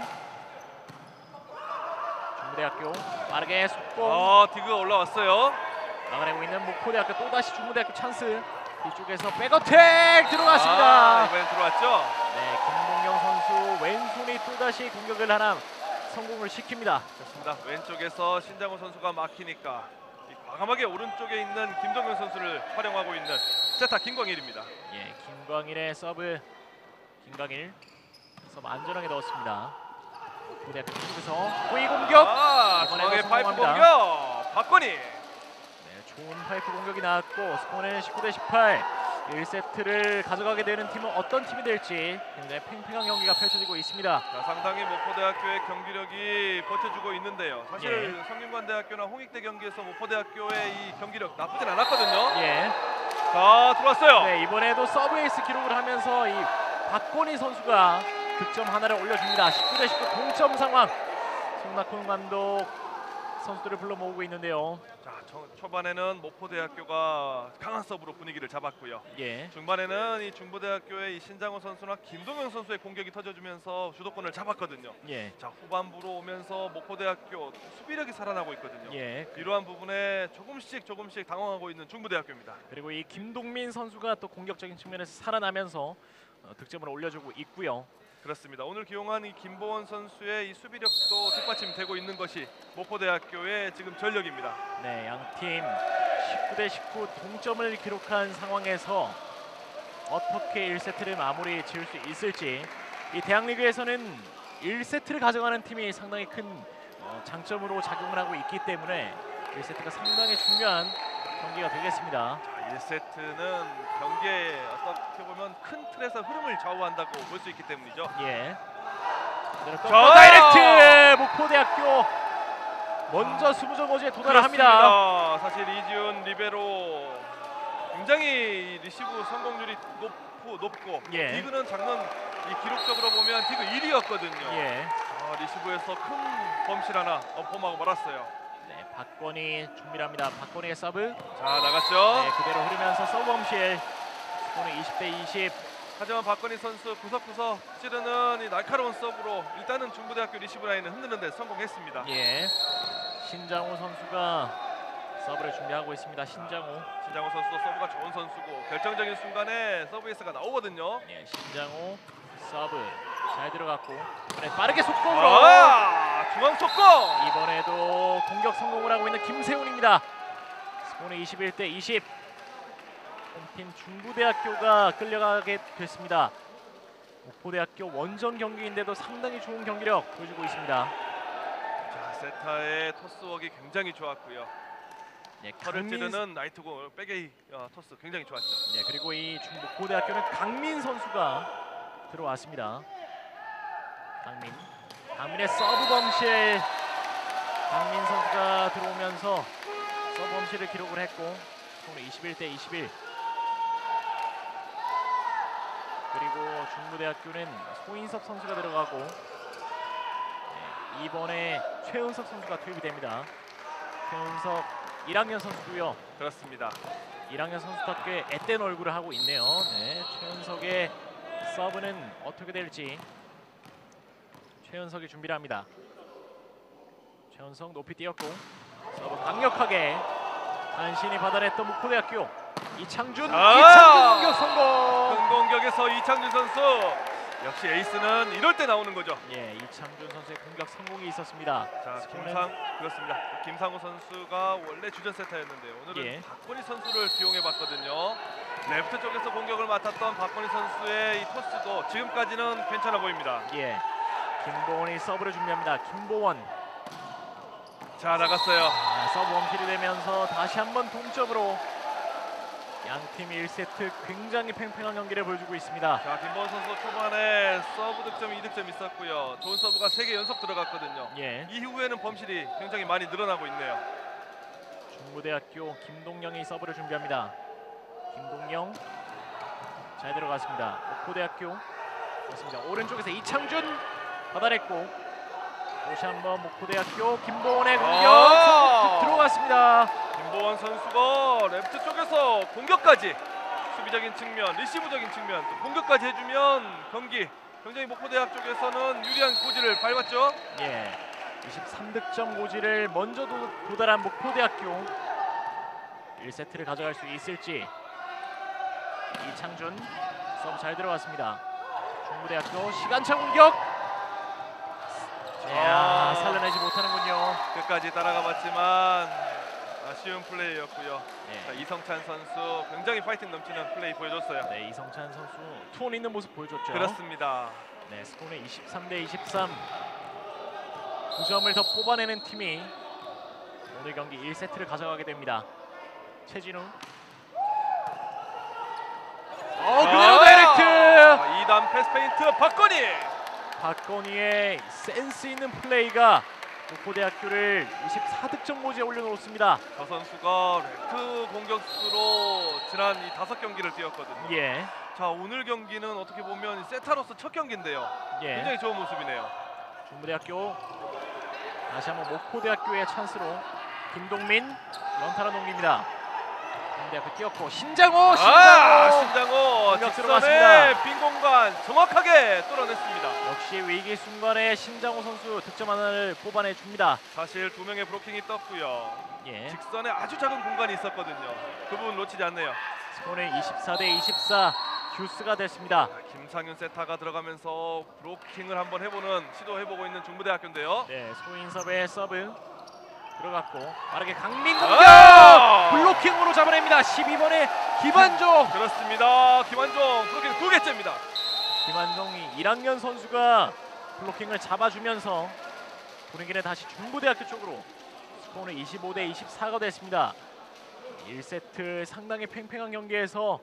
중부대학교 빠르게 속공 아, 디그가 올라왔어요. 막아내고 있는 목포대학교. 또다시 중부대학교 찬스. 뒤쪽에서 백어택 들어갔습니다. 아, 이번엔 들어왔죠. 네, 김동영 선수 왼손이 또다시 공격을 하나 성공을 시킵니다. 좋습니다. 왼쪽에서 신장호 선수가 막히니까 이 과감하게 오른쪽에 있는 김동현 선수를 활용하고 있는 세타 김광일입니다. 예, 김광일의 서브. 김광일 서브 안전하게 넣었습니다. 고대학교 쪽에서 호위 공격. 아, 이번에도 중앙의 파이프 성공합니다. 공격. 박건희. 네, 좋은 파이프 공격이 나왔고 스코어는 십구 대 십팔. 일 세트를 가져가게 되는 팀은 어떤 팀이 될지 굉장히 팽팽한 경기가 펼쳐지고 있습니다. 자, 상당히 목포대학교의 경기력이 버텨주고 있는데요. 사실 예. 성균관대학교나 홍익대 경기에서 목포대학교의 이 경기력 나쁘진 않았거든요. 예. 자, 들어왔어요. 네, 이번에도 서브 에이스 기록을 하면서 이 박건희 선수가 득점 하나를 올려줍니다. 십구 대 십구 동점 상황. 송낙훈 감독 선수들을 불러 모으고 있는데요. 자, 초, 초반에는 목포대학교가 강한 서브로 분위기를 잡았고요. 예. 중반에는 이 중부대학교의 이 신장호 선수나 김동영 선수의 공격이 터져주면서 주도권을 잡았거든요. 예. 자, 후반부로 오면서 목포대학교 수비력이 살아나고 있거든요. 예. 이러한 부분에 조금씩 조금씩 당황하고 있는 중부대학교입니다. 그리고 이 김동민 선수가 또 공격적인 측면에서 살아나면서 어, 득점을 올려주고 있고요. 그렇습니다. 오늘 기용한 이 김보원 선수의 이 수비력도 뒷받침되고 있는 것이 목포대학교의 지금 전력입니다. 네, 양팀 십구 대 십구 동점을 기록한 상황에서 어떻게 일 세트를 마무리 지을 수 있을지. 이 대학리그에서는 일 세트를 가져가는 팀이 상당히 큰 어, 장점으로 작용을 하고 있기 때문에 일 세트가 상당히 중요한 경기가 되겠습니다. 자, 일 세트는 경기에 어떻게 보면 큰 틀에서 흐름을 좌우한다고 볼 수 있기 때문이죠. 예. 또 자! 다이렉트 목포대학교 먼저 스무 점 고지에 도달을 합니다. 그렇습니다. 사실 이지훈 리베로 굉장히 리시브 성공률이 높고 높고 예. 디그는 작년 이 기록적으로 보면 디그 일 위였거든요. 예. 아, 리시브에서 큰 범실 하나 엎어하고 말았어요. 네, 박건희 준비합니다. 박건희의 서브. 자, 나갔죠. 네, 그대로 흐르면서 서브 범실. 스코어는 이십 대 이십. 하지만 박건희 선수 구석구석 찌르는 이 날카로운 서브로 일단은 중부대학교 리시브 라인을 흔드는 데 성공했습니다. 예. 신장호 선수가 서브를 준비하고 있습니다. 신장호. 신장호 선수도 서브가 좋은 선수고 결정적인 순간에 서브 에이스가 나오거든요. 예, 신장호 서브 잘 들어갔고 이번에 빠르게 속공으로 아, 중앙 속공. 이번에도 공격 성공을 하고 있는 김세훈입니다. 스코어는 이십일 대 이십. 홈팀 중부대학교가 끌려가게 됐습니다. 목포대학교 원정 경기인데도 상당히 좋은 경기력 보여주고 있습니다. 자, 세타의 토스웍이 굉장히 좋았고요. 네, 털을 강민, 찌르는 나이트공 백에이 어, 토스 굉장히 좋았죠. 네, 그리고 이 중목포대학교는 강민 선수가 들어왔습니다. 강민, 강민의 서브 범실. 강민 선수가 들어오면서 서브 범실을 기록을 했고 스코어는 이십일 대 이십일. 그리고 중부대학교는 소인섭 선수가 들어가고 네, 이번에 최은석 선수가 투입이 됩니다. 최은석 일 학년 선수고요. 그렇습니다. 일 학년 선수답게 앳된 얼굴을 하고 있네요. 네, 최은석의 서브는 어떻게 될지 최은석이 준비를 합니다. 최은석 높이 뛰었고 서브 강력하게 간신히 받아냈던 목포대학교. 이창준, 아! 이창준 공격 성공. 큰 공격에서 이창준 선수 역시 에이스는 이럴 때 나오는 거죠. 예, 이창준 선수의 공격 성공이 있었습니다. 자, 스코어는- 김상 그렇습니다. 김상우 선수가 원래 주전 세타였는데 오늘은 예. 박건희 선수를 기용해 봤거든요. 레프트 쪽에서 공격을 맡았던 박건희 선수의 이 토스도 지금까지는 괜찮아 보입니다. 예, 김보원이 서브를 준비합니다. 김보원. 자, 나갔어요. 아, 서브 원킬이 되면서 다시 한번 동점으로 양팀 일 세트 굉장히 팽팽한 경기를 보여주고 있습니다. 자, 김보원 선수 초반에 서브 득점 이 득점 있었고요. 좋은 서브가 세 개 연속 들어갔거든요. 예, 이후에는 범실이 굉장히 많이 늘어나고 있네요. 중부대학교 김동영이 서브를 준비합니다. 김동영 잘 들어갔습니다. 목포대학교 그렇습니다. 오른쪽에서 이창준 받아냈고 다시 한번 목포대학교 김보원의 공격 아! 들어갔습니다. 김보원 선수가 레프트 쪽에서 공격까지 수비적인 측면, 리시브적인 측면, 또 공격까지 해주면 경기 굉장히 목포대학 쪽에서는 유리한 고지를 밟았죠. 예, 이십삼 득점 고지를 먼저 도, 도달한 목포대학교. 일 세트를 가져갈 수 있을지. 이창준 서브 잘 들어갔습니다. 중부대학교 시간차 공격. 야, 살려내지 못하는군요. 끝까지 따라가 봤지만 아쉬운 플레이였고요. 자, 네, 이성찬 선수 굉장히 파이팅 넘치는 플레이 보여줬어요. 네, 이성찬 선수 투혼 있는 모습 보여줬죠. 그렇습니다. 네, 스코어는 이십삼 대 이십삼. 두 점을 더 뽑아내는 팀이 오늘 경기 일 세트를 가져가게 됩니다. 최진우 어, 그대로 다이렉트. 이 단 패스 페인트 박건희. 박건희의 센스 있는 플레이가 목포대학교를 이십사 득점 모지에 올려놓습니다. 저 선수가 레프트 공격수로 지난 이 다섯 경기를 뛰었거든요. 예, 자, 오늘 경기는 어떻게 보면 세타로서 첫 경기인데요. 예. 굉장히 좋은 모습이네요. 중부대학교 다시 한번 목포대학교의 찬스로 김동민 연타로 넘깁니다. 중부대학교 뛰었고 신장호, 신장호, 아, 신장호 공격 직선에 들어갔습니다. 빈 공간 정확하게 뚫어냈습니다. 역시 위기 순간에 신장호 선수 득점 하나를 뽑아내 줍니다. 사실 두 명의 브로킹이 떴고요. 예, 직선에 아주 작은 공간이 있었거든요. 그 부분 놓치지 않네요. 스코어는 이십사 대 이십사 듀스가 됐습니다. 자, 김상윤 세타가 들어가면서 브로킹을 한번 해보는 시도해보고 있는 중부대학교인데요. 네, 소인섭의 서브 들어갔고 빠르게 강민 공격! 아! 블로킹으로 잡아냅니다. 십이 번의 김한종. 그렇습니다. 김한종 브로킹 두 개째입니다. 김한종이 일 학년 선수가 블로킹을 잡아주면서 분위기는 다시 중부대학교 쪽으로. 스코어는 이십오 대 이십사가 됐습니다. 일 세트 상당히 팽팽한 경기에서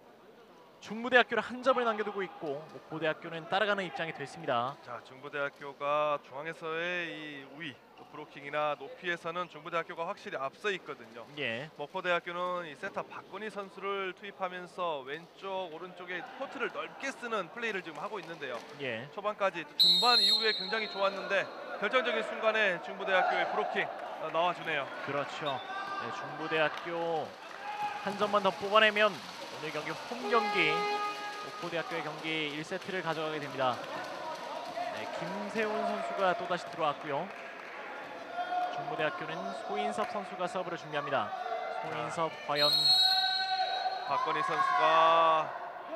중부대학교를 한 점을 남겨두고 있고 목포대학교는 따라가는 입장이 됐습니다. 자, 중부대학교가 중앙에서의 이 우위, 또 브로킹이나 높이에서는 중부대학교가 확실히 앞서 있거든요. 예, 목포대학교는 이 세타 박건희 선수를 투입하면서 왼쪽 오른쪽에 코트를 넓게 쓰는 플레이를 지금 하고 있는데요. 예, 초반까지 중반 이후에 굉장히 좋았는데 결정적인 순간에 중부대학교의 브로킹 어, 나와주네요. 그렇죠. 네, 중부대학교 한 점만 더 뽑아내면 오늘 경기 홈 경기 목포대학교의 경기 일 세트를 가져가게 됩니다. 네, 김세훈 선수가 또다시 들어왔고요. 중부대학교는 소인섭 선수가 서브를 준비합니다. 소인섭 과연 박건희 선수가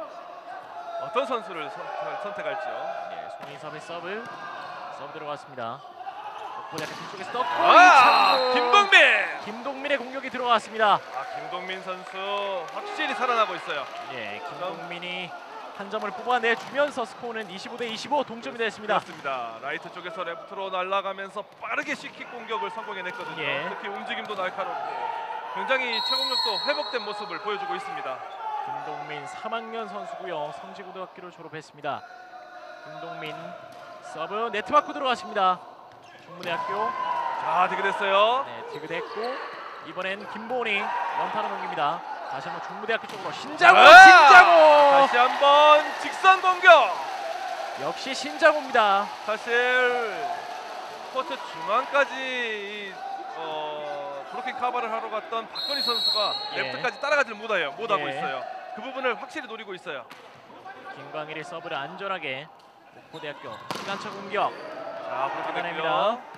어떤 선수를 선, 선택할지요. 네, 소인섭의 서브 서브 들어갔습니다. 목포대학교 뒤쪽에서 떴고 아, 이창구! 김동민! 김동민의 공격이 들어갔습니다. 아, 김동민 선수 확실히 살아나고 있어요. 예, 김동민이 한 점을 뽑아내주면서 스코어는 이십오 대 이십오 동점이 됐습니다. 그렇습니다. 라이트 쪽에서 레프트로 날아가면서 빠르게 시킥 공격을 성공해냈거든요. 예. 특히 움직임도 날카롭고 굉장히 체공력도 회복된 모습을 보여주고 있습니다. 김동민 삼 학년 선수고요. 성지고등학교를 졸업했습니다. 김동민 서브 네트 맞고 들어갔습니다. 중부대학교 자, 디그됐어요. 네, 디그됐고 이번엔 김보은이 원타로 넘깁니다. 다시 한번 중부대학교 쪽으로 신장호, 아! 신장호! 다시 한번 직선 공격. 역시 신장호입니다. 사실 코트 중앙까지 이, 어, 브로킹 커버를 하러 갔던 박건희 선수가 예. 레프트까지 따라가질 못해요. 못하고 예. 있어요. 그 부분을 확실히 노리고 있어요. 김광일의 서브를 안전하게 목포대학교 시간차 공격 자, 브로킹 받아냅니다. 됐고요.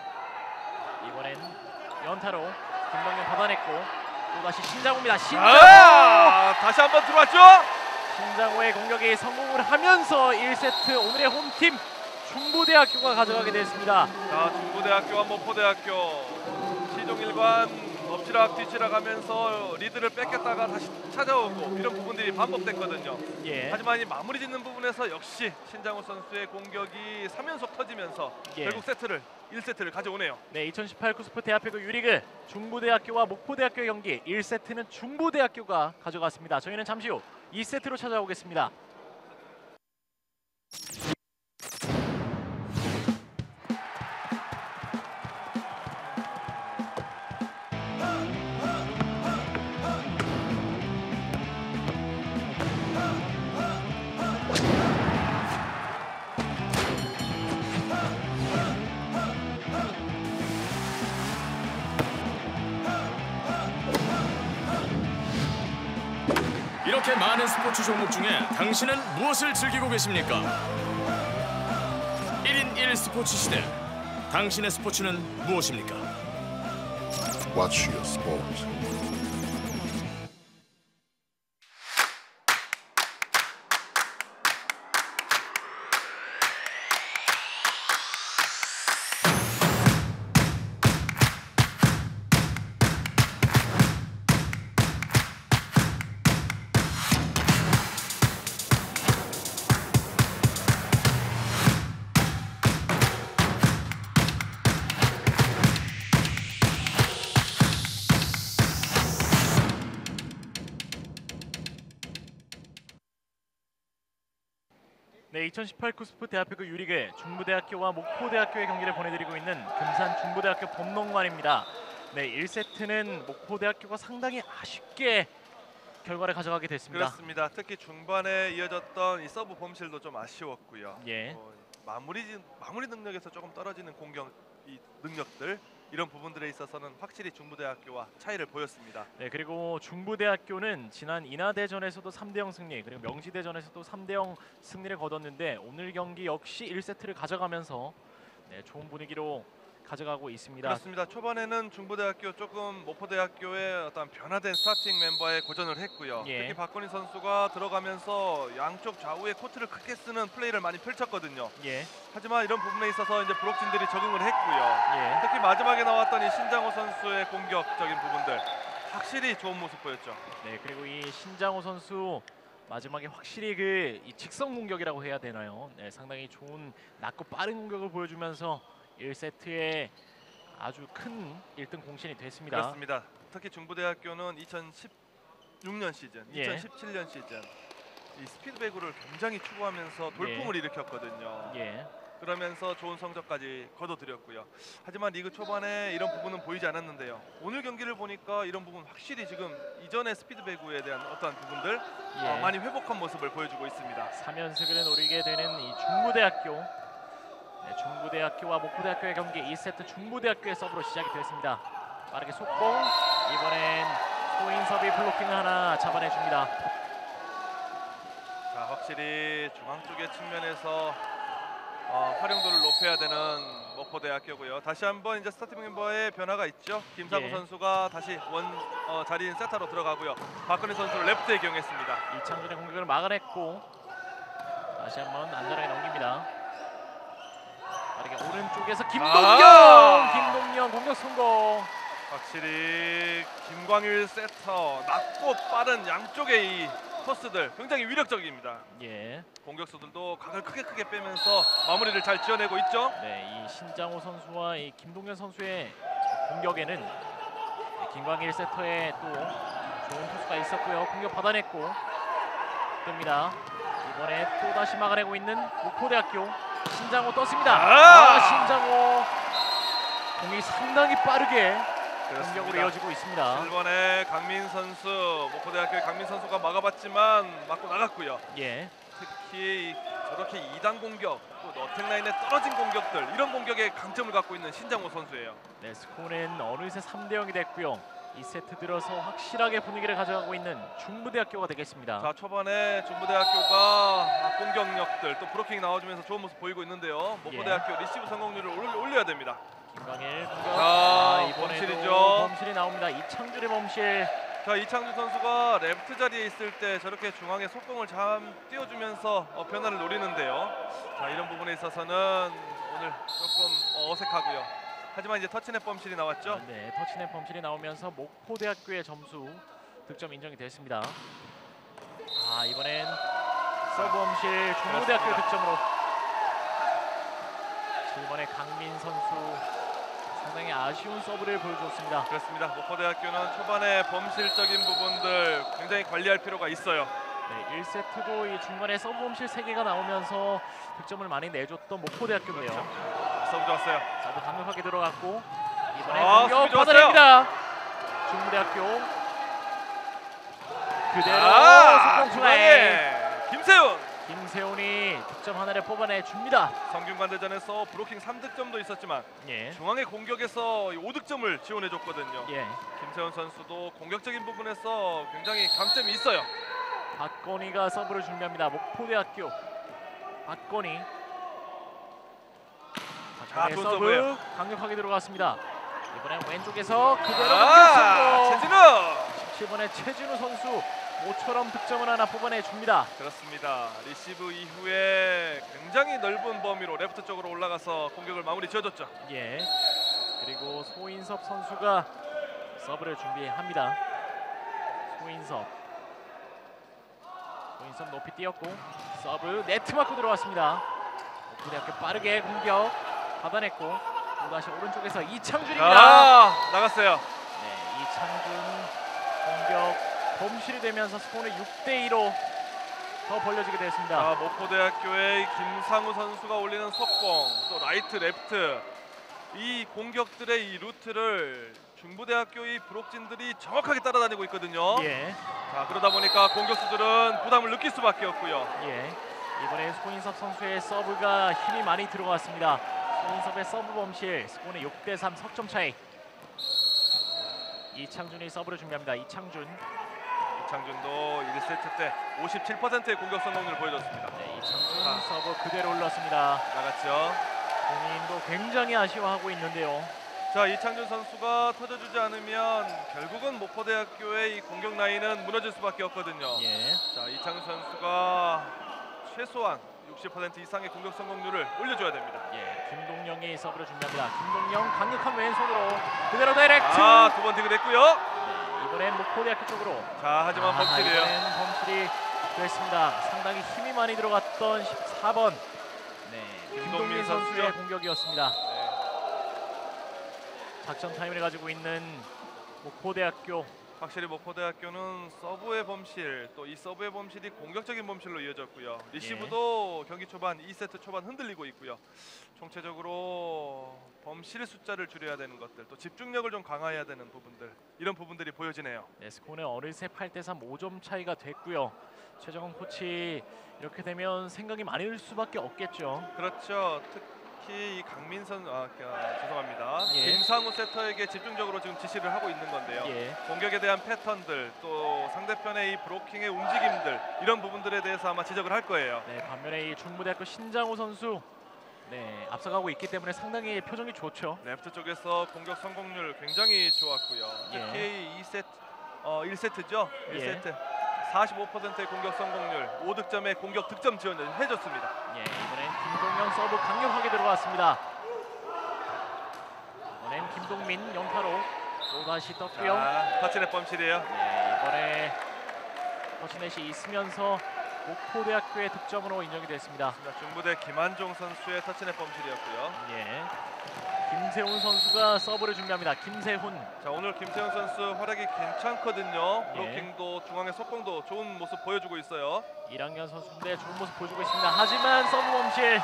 이번엔 연타로 김광일 받아냈고 또다시 신장호입니다. 신장호! 아, 다시 한번 들어왔죠. 신장호의 공격이 성공을 하면서 일 세트 오늘의 홈팀 중부대학교가 가져가게 됐습니다. 자, 중부대학교와 목포대학교 시종일관 엎치락 뒤치락 하면서 리드를 뺏겼다가 다시 찾아오고 이런 부분들이 반복됐거든요. 예. 하지만 이 마무리 짓는 부분에서 역시 신장호 선수의 공격이 삼 연속 터지면서 예. 결국 세트를 일 세트를 가져오네요. 네, 이천십팔 쿠스프 대학교 유리그 중부대학교와 목포대학교 경기 일 세트는 중부대학교가 가져갔습니다. 저희는 잠시 후 이 세트로 찾아오겠습니다. 이렇게 많은 스포츠 종목 중에 당신은 무엇을 즐기고 계십니까? 일 인 일 스포츠 시대. 당신의 스포츠는 무엇입니까? Watch your sport. 네, 이천십팔 쿠스프 대한민국 유리그 중부대학교와 목포대학교의 경기를 보내드리고 있는 금산 중부대학교 범농관입니다. 네, 일 세트는 목포대학교가 상당히 아쉽게 결과를 가져가게 됐습니다. 그렇습니다. 특히 중반에 이어졌던 이 서브 범실도 좀 아쉬웠고요. 예. 어, 마무리 마무리 능력에서 조금 떨어지는 공격 이 능력들 이런 부분들에 있어서는 확실히 중부대학교와 차이를 보였습니다. 네, 그리고 중부대학교는 지난 인하대전에서도 삼 대 영 승리, 그리고 명지대전에서도 삼 대 영 승리를 거뒀는데 오늘 경기 역시 일 세트를 가져가면서 네, 좋은 분위기로 가져가고 있습니다. 그렇습니다. 초반에는 중부대학교 조금 목포대학교의 어떤 변화된 스타팅 멤버에 고전을 했고요. 예. 특히 박건희 선수가 들어가면서 양쪽 좌우에 코트를 크게 쓰는 플레이를 많이 펼쳤거든요. 예, 하지만 이런 부분에 있어서 이제 브록진들이 적응을 했고요. 예. 특히 마지막에 나왔던 이 신장호 선수의 공격적인 부분들 확실히 좋은 모습 보였죠. 네, 그리고 이 신장호 선수 마지막에 확실히 그 이 직선 공격이라고 해야 되나요? 네, 상당히 좋은 낮고 빠른 공격을 보여주면서 일 세트에 아주 큰 일 등 공신이 됐습니다. 그렇습니다. 특히 중부대학교는 이천십육 년 시즌, 예. 이천십칠 년 시즌 이 스피드배구를 굉장히 추구하면서 돌풍을 예. 일으켰거든요. 예, 그러면서 좋은 성적까지 거둬들였고요. 하지만 리그 초반에 이런 부분은 보이지 않았는데요. 오늘 경기를 보니까 이런 부분 확실히 지금 이전의 스피드배구에 대한 어떠한 부분들 예. 어, 많이 회복한 모습을 보여주고 있습니다. 삼 연승을 노리게 되는 이 중부대학교. 네, 중부대학교와 목포대학교의 경기 이 세트 중부대학교의 서브로 시작이 됐습니다. 빠르게 속공. 이번엔 소인섭이 블로킹을 하나 잡아내줍니다. 자, 확실히 중앙 쪽의 측면에서 어, 활용도를 높여야 되는 목포대학교고요. 다시 한번 이제 스타팅 멤버의 변화가 있죠. 김상우 예. 선수가 다시 원 어, 자리인 세타로 들어가고요. 박근혜 선수를 레프트에 기용했습니다. 이창준의 공격을 막아냈고 다시 한번 안전하게 넘깁니다. 빠르게 오른쪽에서 김동영! 아! 김동영 공격 성공. 확실히 김광일 세터 낮고 빠른 양쪽의 이 토스들 굉장히 위력적입니다. 예. 공격수들도 각을 크게 크게 빼면서 마무리를 잘 지어내고 있죠. 네, 이 신장호 선수와 이 김동현 선수의 공격에는 네, 김광일 세터의 또 좋은 토스가 있었고요. 공격 받아냈고 뜹니다. 이번에 또 다시 막아내고 있는 목포대학교 신장호 떴습니다. 아! 아, 신장호 공이 상당히 빠르게 그렇습니다. 공격으로 이어지고 있습니다. 칠 번에 강민 선수, 목포대학교의 강민 선수가 막아봤지만 맞고 나갔고요. 예. 특히 저렇게 이 단 공격, 또 너텍 라인에 떨어진 공격들 이런 공격에 강점을 갖고 있는 신장호 선수예요. 네, 스코어는 어느새 삼 대 영이 됐고요. 이 세트 들어서 확실하게 분위기를 가져가고 있는 중부대학교가 되겠습니다. 자, 초반에 중부대학교가 공격력들 또 브로킹 나와주면서 좋은 모습 보이고 있는데요. 목포대학교 리시브 성공률을 올려, 올려야 됩니다. 김광일 공격. 자, 아, 이번에도 범실이죠. 범실이 나옵니다. 이창준의 범실. 자, 이창준 선수가 레프트 자리에 있을 때 저렇게 중앙에 속공을 잘 띄워주면서 어, 변화를 노리는데요. 자, 이런 부분에 있어서는 오늘 조금 어색하고요. 하지만 이제 터치넷 범실이 나왔죠. 네, 터치넷 범실이 나오면서 목포대학교의 점수 득점 인정이 됐습니다. 아, 이번엔 서브 범실 중부대학교 그렇습니다. 득점으로. 칠 번의 강민 선수 상당히 아쉬운 서브를 보여줬습니다. 그렇습니다. 목포대학교는 초반에 범실적인 부분들 굉장히 관리할 필요가 있어요. 네, 일 세트도 이 중간에 서브 범실 세 개가 나오면서 득점을 많이 내줬던 목포대학교인데요. 그렇죠. 서브 좋았어요. 서브 강력하게 들어갔고 이번에 아, 공격 수비 좋았어요. 받아냅니다. 중부대학교 그대로 아, 속공 플레이. 중앙에 김세훈. 김세훈이 득점 하나를 뽑아내 줍니다. 성균관대전에서 브로킹 삼 득점도 있었지만 예, 중앙의 공격에서 오 득점을 지원해줬거든요. 예. 김세훈 선수도 공격적인 부분에서 굉장히 강점이 있어요. 박건희가 서브를 준비합니다. 목포대학교 박건희. 자, 박건희의 좋은 서브 서브예요. 강력하게 들어갔습니다. 이번엔 왼쪽에서 그대로 아, 공격 성공. 최진우. 십칠 번의 최진우 선수 모처럼 득점을 하나 뽑아내 줍니다. 그렇습니다. 리시브 이후에 굉장히 넓은 범위로 레프트 쪽으로 올라가서 공격을 마무리 지어줬죠. 예. 그리고 소인섭 선수가 서브를 준비합니다. 소인섭. 소인섭 높이 뛰었고 서브 네트 맞고 들어왔습니다. 목포대학교 빠르게 공격 받아냈고 또다시 오른쪽에서 이창준입니다. 아, 나갔어요. 네, 이창준 공격 범실이 되면서 스코어는 육 대 이로 더 벌려지게 됐습니다. 자, 목포대학교의 김상우 선수가 올리는 속공, 또 라이트, 레프트 이 공격들의 이 루트를 중부대학교의 브록진들이 정확하게 따라다니고 있거든요. 예, 자, 그러다 보니까 공격수들은 부담을 느낄 수밖에 없고요. 예. 이번에 손인섭 선수의 서브가 힘이 많이 들어갔습니다. 손인섭의 서브 범실, 스코어는 육 대 삼 석점 차이. 이창준이 서브를 준비합니다. 이창준. 이창준도 일 세트 때 오십칠 퍼센트의 공격 성공률을 보여줬습니다. 네, 이창준 아. 서브 그대로 올렸습니다. 나갔죠. 본인도 굉장히 아쉬워하고 있는데요. 자, 이창준 선수가 터져주지 않으면 결국은 목포대학교의 이 공격 라인은 무너질 수밖에 없거든요. 예. 자, 이창준 선수가 최소한 육십 퍼센트 이상의 공격 성공률을 올려줘야 됩니다. 예, 김동영이 서브를 준비합니다. 김동영 강력한 왼손으로 그대로 다이렉트. 아, 두 번 디그됐고요. 네, 이번엔 목포대학교 쪽으로. 자, 하지만 아, 범실이에요. 이번엔 범실이 됐습니다. 상당히 힘이 많이 들어갔던 십사 번. 네, 김동민 김동민 선수의 선수죠. 공격이었습니다. 네. 작전 타임을 가지고 있는 목포대학교. 확실히 목포대학교는 서브의 범실, 또 이 서브의 범실이 공격적인 범실로 이어졌고요. 리시브도 경기 초반 이 세트 초반 흔들리고 있고요. 총체적으로 범실 숫자를 줄여야 되는 것들, 또 집중력을 좀 강화해야 되는 부분들, 이런 부분들이 보여지네요. 네, 스코어는 어느새 팔 대 삼 오 점 차이가 됐고요. 최정원 코치 이렇게 되면 생각이 많이 들 수밖에 없겠죠. 그렇죠. 특히 이 강민선, 아, 아 죄송합니다. 예. 김상우 세터에게 집중적으로 지금 지시를 하고 있는 건데요. 예. 공격에 대한 패턴들, 또 상대편의 이 브로킹의 움직임들, 이런 부분들에 대해서 아마 지적을 할 거예요. 네, 반면에 이 중부대학교 신장호 선수 네, 앞서가고 있기 때문에 상당히 표정이 좋죠. 레프트 쪽에서 공격 성공률 굉장히 좋았고요. 특히 예. 이 세트, 어, 일 세트죠. 일 예. 세트 사십오 퍼센트의 공격 성공률, 오 득점의 공격 득점 지원을 해줬습니다. 예, 이번엔 김동영 서브 강력하게 들어갔습니다. 이번엔 김동민 연타로 또다시 떴고요. 자, 터치넷 범실이에요. 네, 이번에 터치넷이 있으면서 목포대학교의 득점으로 인정이 됐습니다. 중부대 김한종 선수의 터치넷 범실이었고요. 예, 김세훈 선수가 서브를 준비합니다. 김세훈. 자, 오늘 김세훈 선수 활약이 괜찮거든요. 예. 브로킹도 중앙의 속공도 좋은 모습 보여주고 있어요. 일 학년 선수인데 좋은 모습 보여주고 있습니다. 하지만 서브 범실.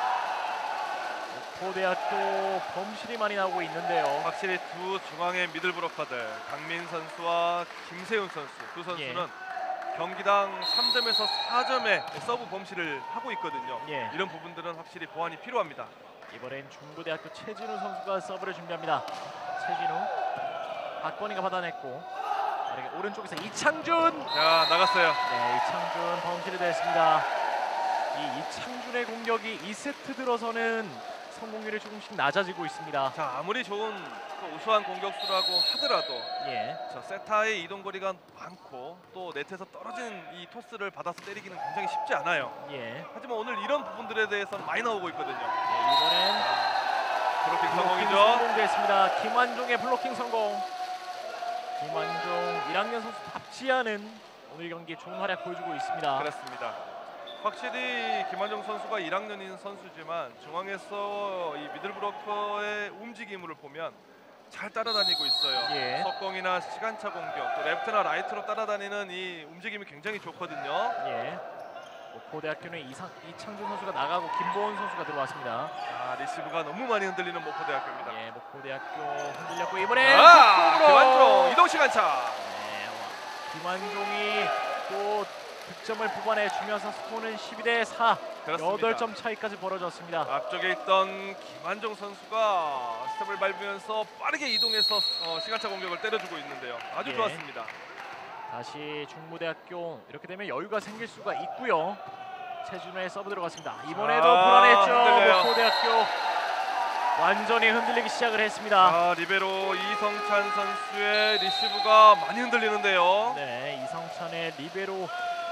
목포대학교 범실이 많이 나오고 있는데요. 확실히 두 중앙의 미들 브로커들 강민 선수와 김세훈 선수 두 선수는 예. 경기당 삼 점에서 사 점의 서브 범실을 하고 있거든요. 예. 이런 부분들은 확실히 보완이 필요합니다. 이번엔 중부대학교 최진우 선수가 서브를 준비합니다. 최진우, 박건희가 받아냈고 빠르게 오른쪽에서 이창준. 자, 나갔어요. 네, 이창준 범실이 됐습니다. 이 이창준의 공격이 이 세트 들어서는 성공률이 조금씩 낮아지고 있습니다. 자, 아무리 좋은 또 우수한 공격수라고 하더라도 예, 저 세타의 이동 거리가 많고 또 네트에서 떨어진 이 토스를 받아서 때리기는 굉장히 쉽지 않아요. 예. 하지만 오늘 이런 부분들에 대해서는 많이 나오고 있거든요. 네, 이번엔 브로킹 블로킹 성공이죠. 성공됐습니다. 김완종의 블로킹 성공. 김완종 일 학년 선수답지 않은 오늘 경기 좋은 활약 보여주고 있습니다. 그렇습니다. 확실히 김한정 선수가 일 학년인 선수지만 중앙에서 이 미들 브로커의 움직임을 보면 잘 따라다니고 있어요. 예. 속공이나 시간차 공격, 또 레프트나 라이트로 따라다니는 이 움직임이 굉장히 좋거든요. 예. 목포대학교는 이상, 이창준 선수가 나가고 김보원 선수가 들어왔습니다. 아, 리시브가 너무 많이 흔들리는 목포대학교입니다. 예, 목포대학교 흔들렸고 이번에 아, 속공으로! 김한종 이동 시간차. 네, 김완종이 또 득점을 뽑아내 주면서 스코어는 십이 대 사, 그렇습니다. 여덟 점 차이까지 벌어졌습니다. 앞쪽에 있던 김한종 선수가 스텝을 밟으면서 빠르게 이동해서 어, 시간차 공격을 때려주고 있는데요. 아주 예. 좋았습니다. 다시 중부대학교 이렇게 되면 여유가 생길 수가 있고요. 최준호의 서브 들어갔습니다. 이번에도 아, 불안했죠. 흔들려요. 목포대학교 완전히 흔들리기 시작을 했습니다. 아, 리베로 이성찬 선수의 리시브가 많이 흔들리는데요. 네, 이성찬의 리베로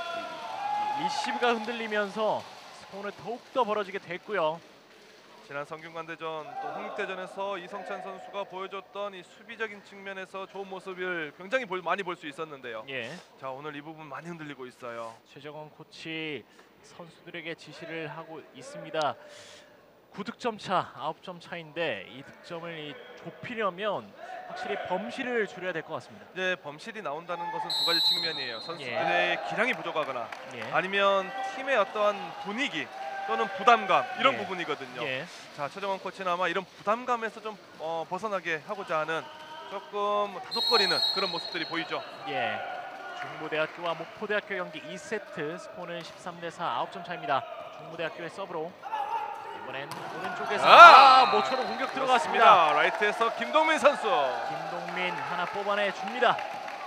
리시브가 흔들리면서 스코어는 더욱더 벌어지게 됐고요. 지난 성균관대전 또 홍익대전에서 이성찬 선수가 보여줬던 이 수비적인 측면에서 좋은 모습을 굉장히 볼, 많이 볼 수 있었는데요. 예, 자, 오늘 이 부분 많이 흔들리고 있어요. 최정원 코치 선수들에게 지시를 하고 있습니다. 구 득점 차, 아홉 점 차인데 이 득점을 이 좁히려면 확실히 범실을 줄여야 될 것 같습니다. 이제 범실이 나온다는 것은 두 가지 측면이에요. 선수들의 예. 기량이 부족하거나 예. 아니면 팀의 어떠한 분위기 또는 부담감 이런 예. 부분이거든요. 예. 자, 최정원 코치는 아마 이런 부담감에서 좀 어, 벗어나게 하고자 하는 조금 다독거리는 그런 모습들이 보이죠. 예. 중부대학교와 목포대학교 경기 이 세트 스코어는 십삼 대 사 아홉 점 차입니다. 중부대학교의 서브로 이번엔 오른쪽에서 아! 아, 모처럼 공격 들어갔습니다. 그렇습니다. 라이트에서 김동민 선수. 김동민 하나 뽑아내 줍니다.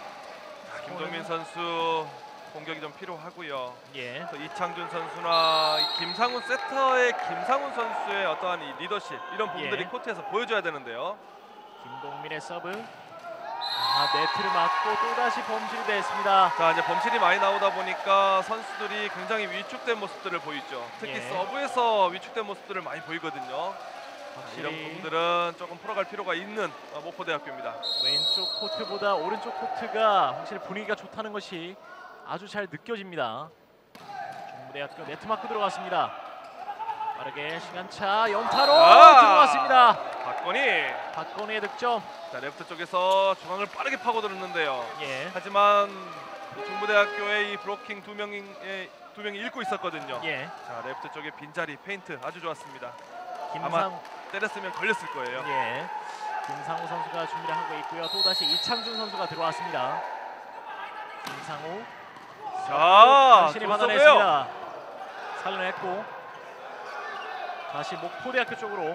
김동민 선수 공격이 좀 필요하고요. 예. 또 이창준 선수나 이 김상훈 세터의 김상훈 선수의 어떠한 이 리더십 이런 부분들이 예. 코트에서 보여줘야 되는데요. 김동민의 서브. 아, 네트를 맞고 또다시 범실이 됐습니다. 자, 이제 범실이 많이 나오다 보니까 선수들이 굉장히 위축된 모습들을 보이죠. 특히 예. 서브에서 위축된 모습들을 많이 보이거든요. 이런 확실히 부분들은 조금 풀어갈 필요가 있는 어, 목포대학교입니다. 왼쪽 코트보다 오른쪽 코트가 확실히 분위기가 좋다는 것이 아주 잘 느껴집니다. 중부대학교 네트 마크 들어갔습니다. 빠르게 시간차 연타로 아! 들어갔습니다. 박건희. 박건희의 득점. 자, 레프트 쪽에서 중앙을 빠르게 파고들었는데요. 예. 하지만 이 중부대학교의 이 브로킹 두 명이 두 명이 읽고 있었거든요. 예. 자, 레프트 쪽에 빈자리 페인트 아주 좋았습니다. 김상 때렸으면 걸렸을 거예요. 예. 김상우 선수가 준비를 하고 있고요. 또다시 이창준 선수가 들어왔습니다. 김상우 자, 자신이 좋았어요. 받아냈습니다. 살려냈고 다시 목포대학교 쪽으로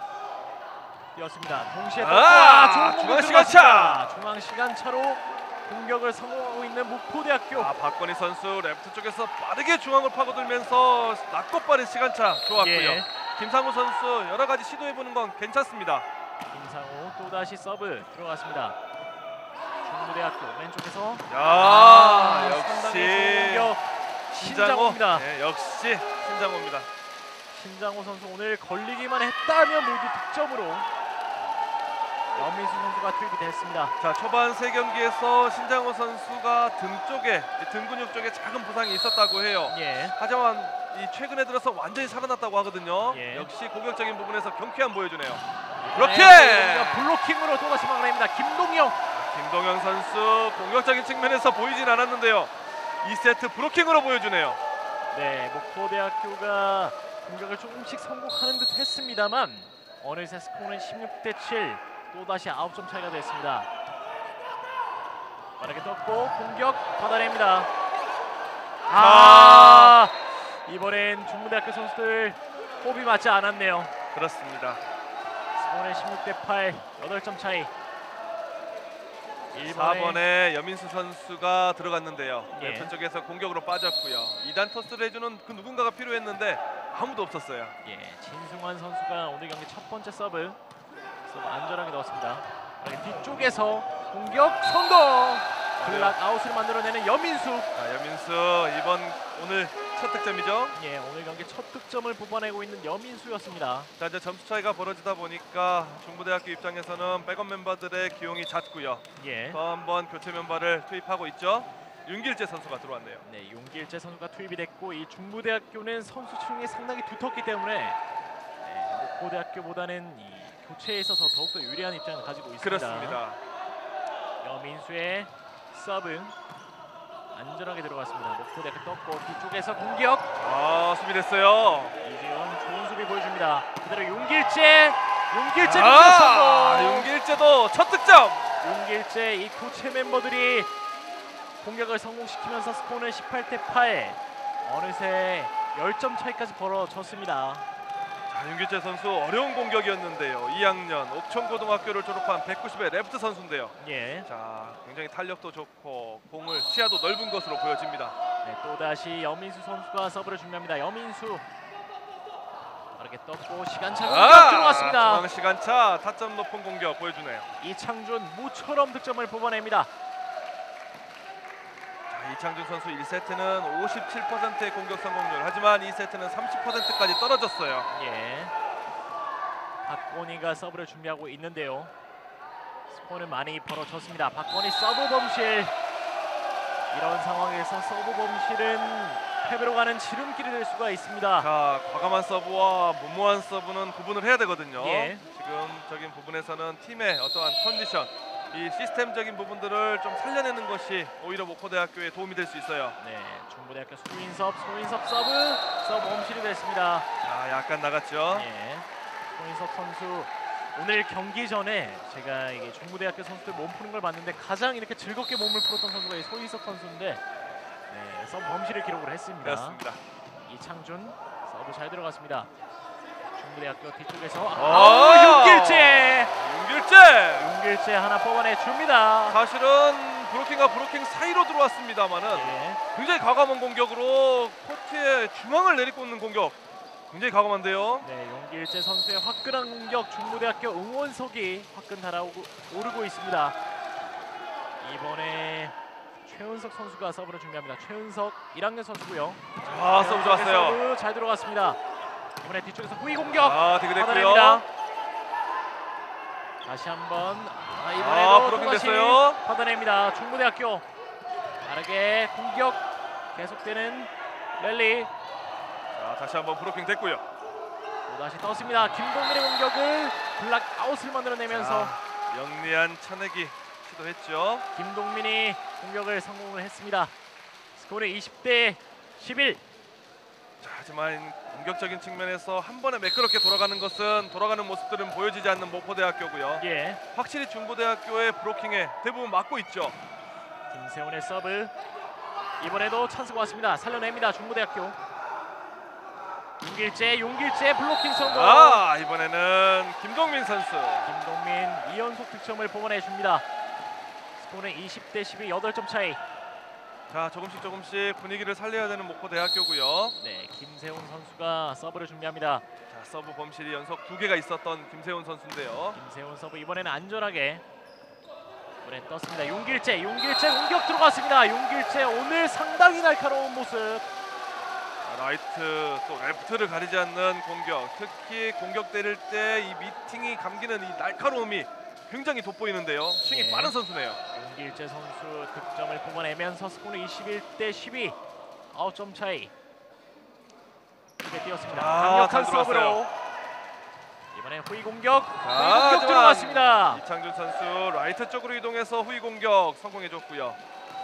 뛰었습니다. 동시에 아, 아, 좋은 공격 중앙 들어갔습니다. 시간차. 중앙 시간차로 공격을 성공하고 있는 목포대학교. 아, 박건희 선수 레프트 쪽에서 빠르게 중앙을 파고들면서 낮고 빠른 시간차 좋았고요. 예. 김상우 선수 여러 가지 시도해보는 건 괜찮습니다. 김상우 또다시 서브 들어갔습니다. 중부대학교 왼쪽에서 야, 아, 역시 상당히 좋은 공격. 신장호. 신장호입니다. 네, 역시 신장호입니다. 신장호 선수 오늘 걸리기만 했다면 모두 득점으로 염민수 선수가 투입이 됐습니다. 자, 초반 세 경기에서 신장호 선수가 등 쪽에 등 근육 쪽에 작은 부상이 있었다고 해요. 예. 하지만 이 최근에 들어서 완전히 살아났다고 하거든요. 예. 역시 공격적인 부분에서 경쾌함 보여주네요. 이번에 그렇게 블로킹으로 또다시 막아냅니다. 김동영. 김동현 선수 공격적인 측면에서 보이진 않았는데요. 이 세트 브로킹으로 보여주네요. 네, 목포대학교가 공격을 조금씩 성공하는 듯 했습니다만 어느새 스코어는 십육 대 칠. 또다시 아홉 점 차이가 됐습니다. 빠르게 떴고 공격 받아냅니다. 아, 이번엔 중부대학교 선수들 호흡이 맞지 않았네요. 그렇습니다. 스코어는 십육 대 팔, 여덟 점 차이. 사 번에 여민수 선수가 들어갔는데요. 예. 왼편 쪽에서 공격으로 빠졌고요. 이 단 토스를 해주는 그 누군가가 필요했는데 아무도 없었어요. 예, 진승환 선수가 오늘 경기 첫 번째 서브 서브 안전하게 넣었습니다. 뒤쪽에서 공격 성공! 블락 아웃을 만들어내는 여민수. 자, 여민수 이번 오늘 첫 득점이죠. 예, 오늘 경기 첫 득점을 뽑아내고 있는 여민수였습니다. 자, 이제 점수 차이가 벌어지다 보니까 중부대학교 입장에서는 백업 멤버들의 기용이 잦고요. 예, 또 한 번 교체 멤버를 투입하고 있죠. 윤길재 선수가 들어왔네요. 네, 용기일재 선수가 투입이 됐고 이 중부대학교는 선수층이 상당히 두텁기 때문에 네, 목포대학교보다는 이 교체에 있어서 더욱더 유리한 입장을 가지고 있습니다. 그렇습니다. 여민수의 서브 안전하게 들어갔습니다. 목포대학교 떴고 뒤쪽에서 공격. 아, 수비됐어요. 이지훈 좋은 수비 보여줍니다. 그대로 용길재, 용길재 아, 성공. 윤길재도 첫 득점. 용길재 이 교체 멤버들이 공격을 성공시키면서 스코어는 십팔 대 팔. 어느새 십 점 차이까지 벌어졌습니다. 자, 윤길재 선수 어려운 공격이었는데요. 이 학년 옥천고등학교를 졸업한 백구십의 레프트 선수인데요. 예. 자, 굉장히 탄력도 좋고 공을 시야도 넓은 것으로 보여집니다. 네, 또다시 여민수 선수가 서브를 준비합니다. 여민수 빠르게 떴고 시간차 공격 아, 들어갔습니다. 중앙 시간차 타점 높은 공격 보여주네요. 이창준 모처럼 득점을 뽑아냅니다. 자, 이창준 선수 일 세트는 오십칠 퍼센트의 공격 성공률. 하지만 이 세트는 삼십 퍼센트까지 떨어졌어요. 예. 박건희가 서브를 준비하고 있는데요. 스코어는 많이 벌어졌습니다. 박건희 서브 범실. 이런 상황에서 서브 범실은 패배로 가는 지름길이 될 수가 있습니다. 자, 과감한 서브와 무모한 서브는 구분을 해야 되거든요. 예. 지금 지금적인 부분에서는 팀의 어떠한 컨디션, 이 시스템적인 부분들을 좀 살려내는 것이 오히려 목포대학교에 도움이 될 수 있어요. 네, 중부대학교 소인섭, 소인섭 서브, 서브 범실이 됐습니다. 아, 약간 나갔죠. 예, 소인섭 선수 오늘 경기 전에 제가 이게 중부대학교 선수들 몸 푸는 걸 봤는데 가장 이렇게 즐겁게 몸을 풀었던 선수가 이 소인섭 선수인데 네, 서브 범실을 기록을 했습니다. 그렇습니다. 이창준 서브 잘 들어갔습니다. 중부대학교 뒤쪽에서 오! 아우 윤길재 윤길재! 윤길재 하나 뽑아내 줍니다. 사실은 브로킹과 브로킹 사이로 들어왔습니다만은 예, 굉장히 과감한 공격으로 코트의 중앙을 내리꽂는 공격, 굉장히 과감한데요. 네, 윤길재 선수의 화끈한 공격, 중부대학교 응원석이 화끈 달아오고 오르고 있습니다. 이번에 최은석 선수가 서브를 준비합니다. 최은석 일 학년 선수고요. 아, 서브 좋았어요. 서브 잘 들어갔습니다. 이번에 뒤쪽에서 후위 공격 아, 되게 받아냅니다. 됐고요. 다시 한번 아, 아, 이번에도 브로킹 또다시 됐어요. 받아냅니다. 중부대학교 빠르게 공격 계속되는 랠리. 자, 다시 한번 브로킹 됐고요. 또다시 떴습니다. 김동민의 공격을 블락아웃을 만들어내면서 자, 영리한 쳐내기 시도했죠. 김동민이 공격을 성공을 했습니다. 스코어는 이십 대 십일. 자, 하지만 공격적인 측면에서 한 번에 매끄럽게 돌아가는 것은 돌아가는 모습들은 보여지지 않는 목포대학교고요. 예, 확실히 중부대학교의 브로킹에 대부분 맞고 있죠. 김세훈의 서브. 이번에도 찬스가 왔습니다. 살려냅니다. 중부대학교. 윤길재, 윤길재 블로킹 성공. 아, 이번에는 김동민 선수. 김동민 이 연속 득점을 뽑아내줍니다. 스코어는 이십 대 십이, 여덟 점 차이. 자, 조금씩 조금씩 분위기를 살려야 되는 목포대학교고요. 네, 김세훈 선수가 서브를 준비합니다. 자, 서브 범실이 연속 두 개가 있었던 김세훈 선수인데요. 김세훈 서브 이번에는 안전하게 이번엔 떴습니다. 윤길재, 윤길재 공격 들어갔습니다. 윤길재 오늘 상당히 날카로운 모습. 자, 라이트 또 레프트를 가리지 않는 공격, 특히 공격 때릴 때 이 미팅이 감기는 이 날카로움이 굉장히 돋보이는데요. 스윙이 예. 빠른 선수네요. 윤길재 선수 득점을 뽑아내면서 스코어는 이십일 대 십이, 아홉 점 차이. 크게 뛰었습니다. 아, 강력한 잘 들어갔어요. 서브로 이번엔 후위 공격, 후위 아, 공격 하지만 들어갔습니다. 이창준 선수 라이트 쪽으로 이동해서 후위 공격 성공해줬고요.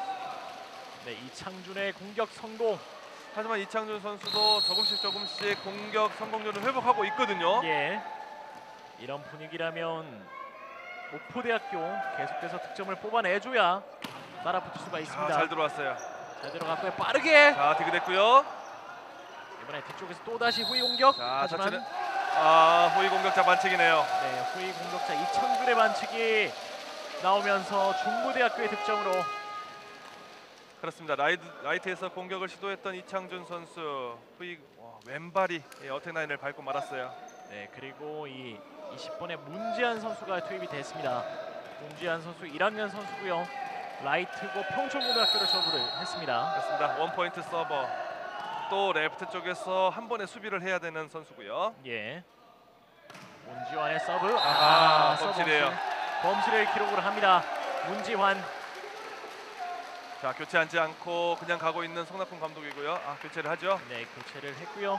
네, 이창준의 공격 성공. 하지만 이창준 선수도 조금씩 조금씩 공격 성공률을 회복하고 있거든요. 예, 이런 분위기라면 목포대학교 계속해서 득점을 뽑아내줘야 따라붙을 수가 자, 있습니다. 잘 들어왔어요. 잘 들어갔고요. 빠르게 자, 디그됐고요. 이번에 뒤쪽에서 또다시 후위 공격. 자, 하지만 자체는 아, 후위 공격자 반칙이네요. 네, 후위 공격자 이창준의 반칙이 나오면서 중부대학교의 득점으로. 그렇습니다. 라이트, 라이트에서 공격을 시도했던 이창준 선수 후위 와, 왼발이 어택 라인을 밟고 말았어요. 네, 그리고 이 이십 번의 문지한 선수가 투입이 됐습니다. 문지한 선수 일 학년 선수고요. 라이트고 평촌고등학교를 졸업을 했습니다. 그렇습니다. 원 포인트 서버. 또 레프트 쪽에서 한 번에 수비를 해야 되는 선수고요. 예, 문지환의 서브. 아하, 서브 범실이에요. 범실. 범실을 기록을 합니다. 문지환. 자, 교체하지 않고 그냥 가고 있는 성낙훈 감독이고요. 아, 교체를 하죠. 네, 교체를 했고요.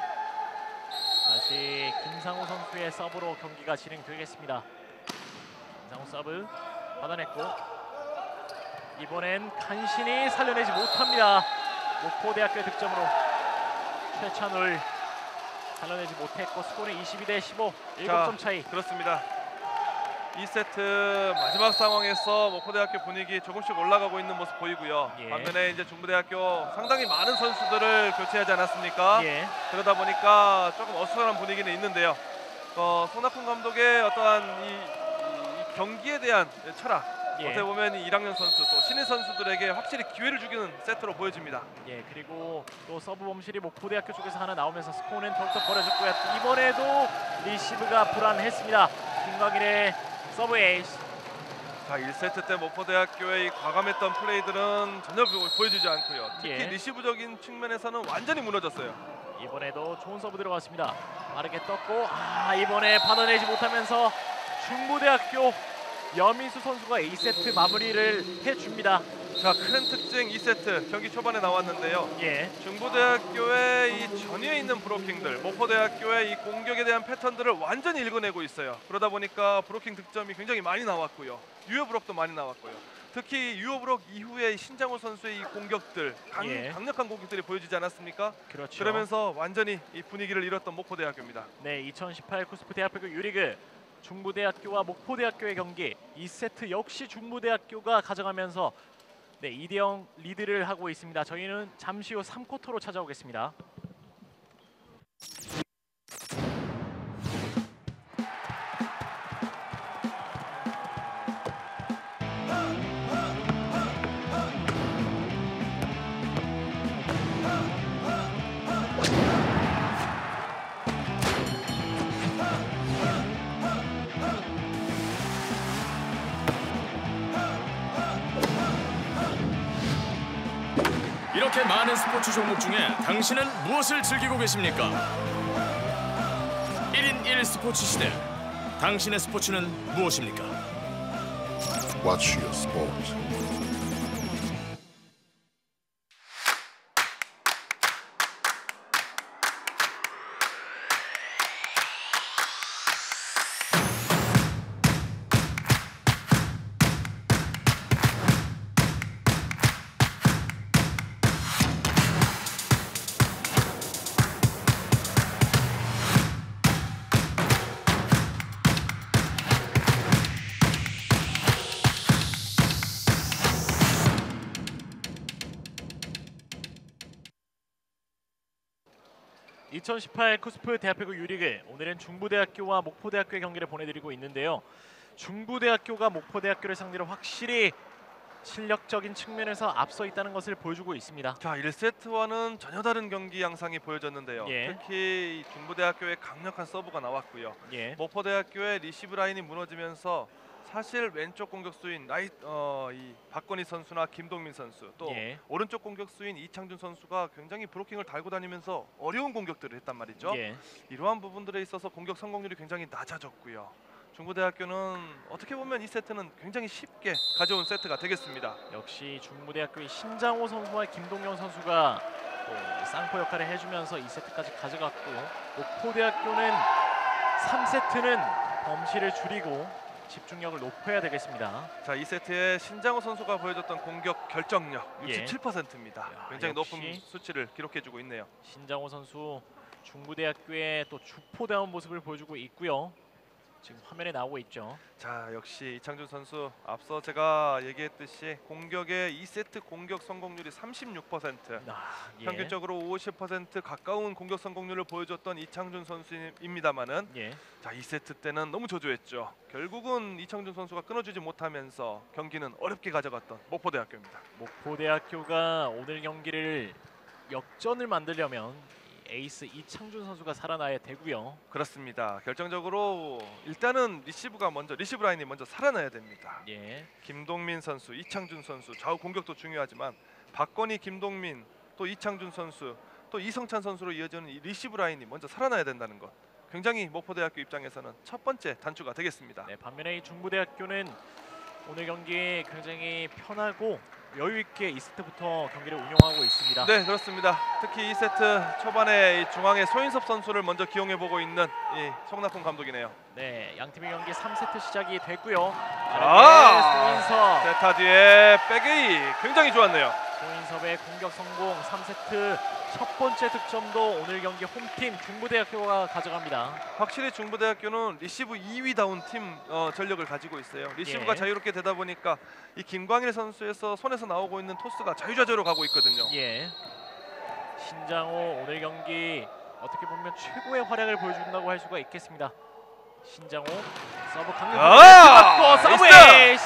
다시 김상우 선수의 서브로 경기가 진행되겠습니다. 김상우 서브 받아냈고 이번엔 간신히 살려내지 못합니다. 목포대학교의 득점으로 최찬울 살려내지 못했고 스코어는 이십이 대 십오, 일곱 점 차이. 그렇습니다. 이 세트 마지막 상황에서 목포대학교 분위기 조금씩 올라가고 있는 모습 보이고요. 예. 반면에 이제 중부대학교 상당히 많은 선수들을 교체하지 않았습니까? 예, 그러다 보니까 조금 어수선한 분위기는 있는데요. 어, 손학훈 감독의 어떠한 이, 이 경기에 대한 철학, 예. 어떻게 보면 이 일 학년 선수 또 신인 선수들에게 확실히 기회를 주기는 세트로 보여집니다. 예, 그리고 또 서브 범실이 목포대학교 쪽에서 하나 나오면서 스코어는 더욱더 벌어졌고요. 이번에도 리시브가 불안했습니다. 김광일의 서브 에이스. 자, 일 세트 때 목포대학교의 이 과감했던 플레이들은 전혀 보- 보여지지 않고요. 특히 예. 리시브적인 측면에서는 완전히 무너졌어요. 이번에도 좋은 서브 들어갔습니다. 빠르게 떴고 아 이번에 받아내지 못하면서 중부대학교 여민수 선수가 이 세트 마무리를 해줍니다. 자, 큰 특징 이 세트 경기 초반에 나왔는데요. 예. 중부대학교의 이 전위에 있는 브로킹들, 목포대학교의 이 공격에 대한 패턴들을 완전히 읽어내고 있어요. 그러다 보니까 브로킹 득점이 굉장히 많이 나왔고요. 유효 브록도 많이 나왔고요. 특히 유효 브록 이후에 신장호 선수의 이 공격들, 강, 예. 강력한 공격들이 보여지지 않았습니까? 그렇죠. 그러면서 완전히 이 분위기를 잃었던 목포대학교입니다. 네, 이천십팔 쿠스프 대학교 유리그 중부대학교와 목포대학교의 경기 이 세트 역시 중부대학교가 가져가면서 네, 이 대 영 리드를 하고 있습니다. 저희는 잠시 후 삼 쿼터로 찾아오겠습니다. 이렇게 많은 스포츠 종목 중에 당신은 무엇을 즐기고 계십니까? 일 인 일 스포츠 시대. 당신의 스포츠는 무엇입니까? Watch your sport. 이천십팔 쿠스프 대학교 유리그 오늘은 중부대학교와 목포대학교의 경기를 보내드리고 있는데요. 중부대학교가 목포대학교를 상대로 확실히 실력적인 측면에서 앞서 있다는 것을 보여주고 있습니다. 자, 일 세트와는 전혀 다른 경기 양상이 보여졌는데요. 예. 특히 이 중부대학교의 강력한 서브가 나왔고요. 예, 목포대학교의 리시브 라인이 무너지면서 사실 왼쪽 공격수인 라이 어, 이 박건희 선수나 김동민 선수 또 예. 오른쪽 공격수인 이창준 선수가 굉장히 브로킹을 달고 다니면서 어려운 공격들을 했단 말이죠. 예. 이러한 부분들에 있어서 공격 성공률이 굉장히 낮아졌고요. 중부대학교는 어떻게 보면 이 세트는 굉장히 쉽게 가져온 세트가 되겠습니다. 역시 중부대학교의 신장호 선수와 김동영 선수가 또 쌍포 역할을 해주면서 이 세트까지 가져갔고 목포대학교는 삼 세트는 범실을 줄이고 집중력을 높여야 되겠습니다. 자, 이 세트에 신장호 선수가 보여줬던 공격 결정력 예. 육십칠 퍼센트입니다. 야, 굉장히 역시. 높은 수치를 기록해주고 있네요. 신장호 선수 중부대학교의 또 주포다운 모습을 보여주고 있고요. 지금 화면에 나오고 있죠. 자, 역시 이창준 선수 앞서 제가 얘기했듯이 공격의 이 세트 공격 성공률이 삼십육 퍼센트, 아, 예. 평균적으로 오십 퍼센트 가까운 공격 성공률을 보여줬던 이창준 선수입니다만은 예. 자, 이 세트 때는 너무 저조했죠. 결국은 이창준 선수가 끊어주지 못하면서 경기는 어렵게 가져갔던 목포대학교입니다. 목포대학교가 오늘 경기를 역전을 만들려면 에이스 이창준 선수가 살아나야 되고요. 그렇습니다. 결정적으로 일단은 리시브가 먼저 리시브 라인이 먼저 살아나야 됩니다. 예. 김동민 선수, 이창준 선수 좌우 공격도 중요하지만 박건희, 김동민 또 이창준 선수 또 이성찬 선수로 이어지는 이 리시브 라인이 먼저 살아나야 된다는 것. 굉장히 목포대학교 입장에서는 첫 번째 단추가 되겠습니다. 네, 반면에 이 중부대학교는 오늘 경기 굉장히 편하고 여유 있게 이 세트부터 경기를 운영하고 있습니다. 네, 그렇습니다. 특히 이 세트 초반에 이 중앙에 소인섭 선수를 먼저 기용해 보고 있는 이 송나풍 감독이네요. 네, 양 팀의 경기 삼 세트 시작이 됐고요. 아! 소인섭, 세타 뒤에 백에이 굉장히 좋았네요. 소인섭의 공격 성공. 삼 세트 첫 번째 득점도 오늘 경기 홈팀 중부대학교가 가져갑니다. 확실히 중부대학교는 리시브 이 위다운 팀 어, 전력을 가지고 있어요. 리시브가 예. 자유롭게 되다 보니까 이 김광일 선수에서 손에서 나오고 있는 토스가 자유자재로 가고 있거든요. 예. 신장호 오늘 경기 어떻게 보면 최고의 활약을 보여준다고 할 수가 있겠습니다. 신장호 서브 강력하게 아! 맞고 서브 나이스! 에이스.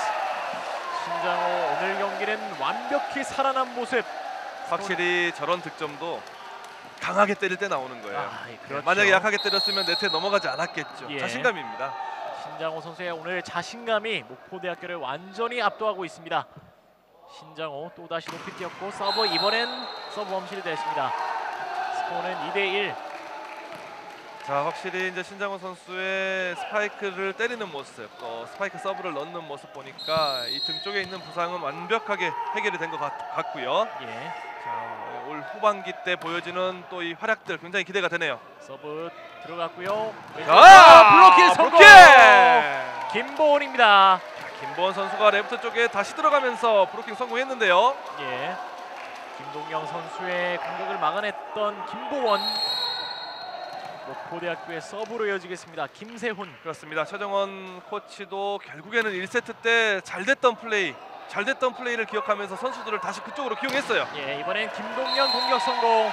신장호 오늘 경기는 완벽히 살아난 모습. 확실히 저런 득점도 강하게 때릴 때 나오는 거예요. 아, 예, 그렇죠. 만약에 약하게 때렸으면 네트에 넘어가지 않았겠죠. 예. 자신감입니다. 신장호 선수의 오늘 자신감이 목포대학교를 완전히 압도하고 있습니다. 신장호 또다시 높이 뛰었고 서브, 이번엔 서브 범실이 됐습니다. 스코어는 이 대 일. 자, 확실히 이제 신장호 선수의 스파이크를 때리는 모습, 또 스파이크 서브를 넣는 모습 보니까 이 등 쪽에 있는 부상은 완벽하게 해결이 된 것 같고요. 예. 자, 올 후반기 때 보여지는 또 이 활약들 굉장히 기대가 되네요. 서브 들어갔고요. 자, 블로킹 성공. 블로킹! 김보은입니다. 김보원 선수가 레프트 쪽에 다시 들어가면서 브로킹 성공했는데요. 예. 김동영 선수의 공격을 막아냈던 김보원. 목포대학교의 서브로 이어지겠습니다. 김세훈. 그렇습니다. 최정원 코치도 결국에는 일 세트 때 잘 됐던 플레이, 잘 됐던 플레이를 기억하면서 선수들을 다시 그쪽으로 기용했어요. 예, 이번엔 김동현 공격 성공.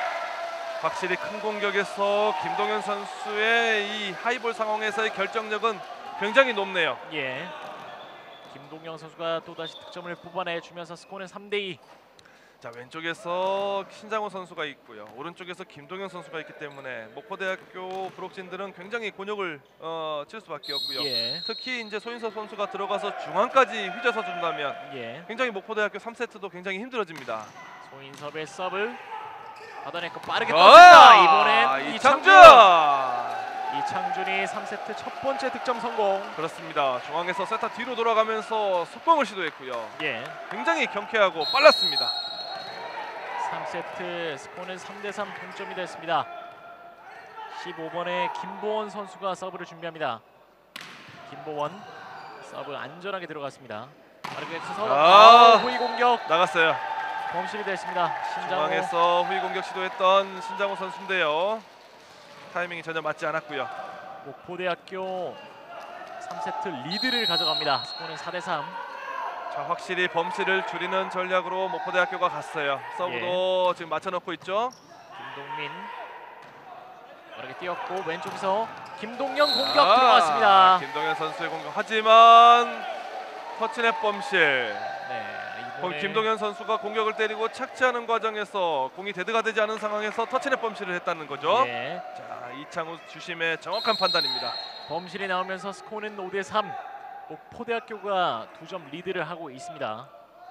확실히 큰 공격에서 김동현 선수의 이 하이볼 상황에서의 결정력은 굉장히 높네요. 예. 김동영 선수가 또다시 득점을 뽑아내주면서 스코어는 삼 대 이. 자, 왼쪽에서 신장호 선수가 있고요. 오른쪽에서 김동현 선수가 있기 때문에 목포대학교 브록진들은 굉장히 곤욕을 어, 칠 수밖에 없고요. 예. 특히 이제 소인섭 선수가 들어가서 중앙까지 휘저서 준다면 예. 굉장히 목포대학교 삼 세트도 굉장히 힘들어집니다. 소인섭의 서브 받아냈고 빠르게 아, 떴습니다. 이번엔 이창준! 이창준. 이창준이 삼 세트 첫 번째 득점 성공. 그렇습니다. 중앙에서 세타 뒤로 돌아가면서 속공을 시도했고요. 예. 굉장히 경쾌하고 빨랐습니다. 삼 세트 스코어는 삼 대 삼 동점이 됐습니다. 십오 번에 김보원 선수가 서브를 준비합니다. 김보원 서브 안전하게 들어갔습니다. 빠르게 서서 아, 아, 후위 공격 나갔어요. 범실이 됐습니다. 신장호. 중앙에서 후위 공격 시도했던 신장호 선수인데요. 타이밍이 전혀 맞지 않았고요. 목포대학교 삼 세트 리드를 가져갑니다. 스코어는 사 대 삼. 자, 확실히 범실을 줄이는 전략으로 목포대학교가 갔어요. 서브도 지금 맞춰놓고 있죠. 김동민 빠르게 뛰었고 왼쪽에서 김동영 공격 아, 들어갔습니다. 김동현 선수의 공격. 하지만 터치넷 범실. 네, 거- 이번에 김동현 선수가 공격을 때리고 착지하는 과정에서 공이 데드가 되지 않은 상황에서 터치넷 범실을 했다는 거죠. 네, 자, 이창우 주심의 정확한 판단입니다. 범실이 나오면서 스코어는 오 대 삼. 목포대학교가 두 점 리드를 하고 있습니다.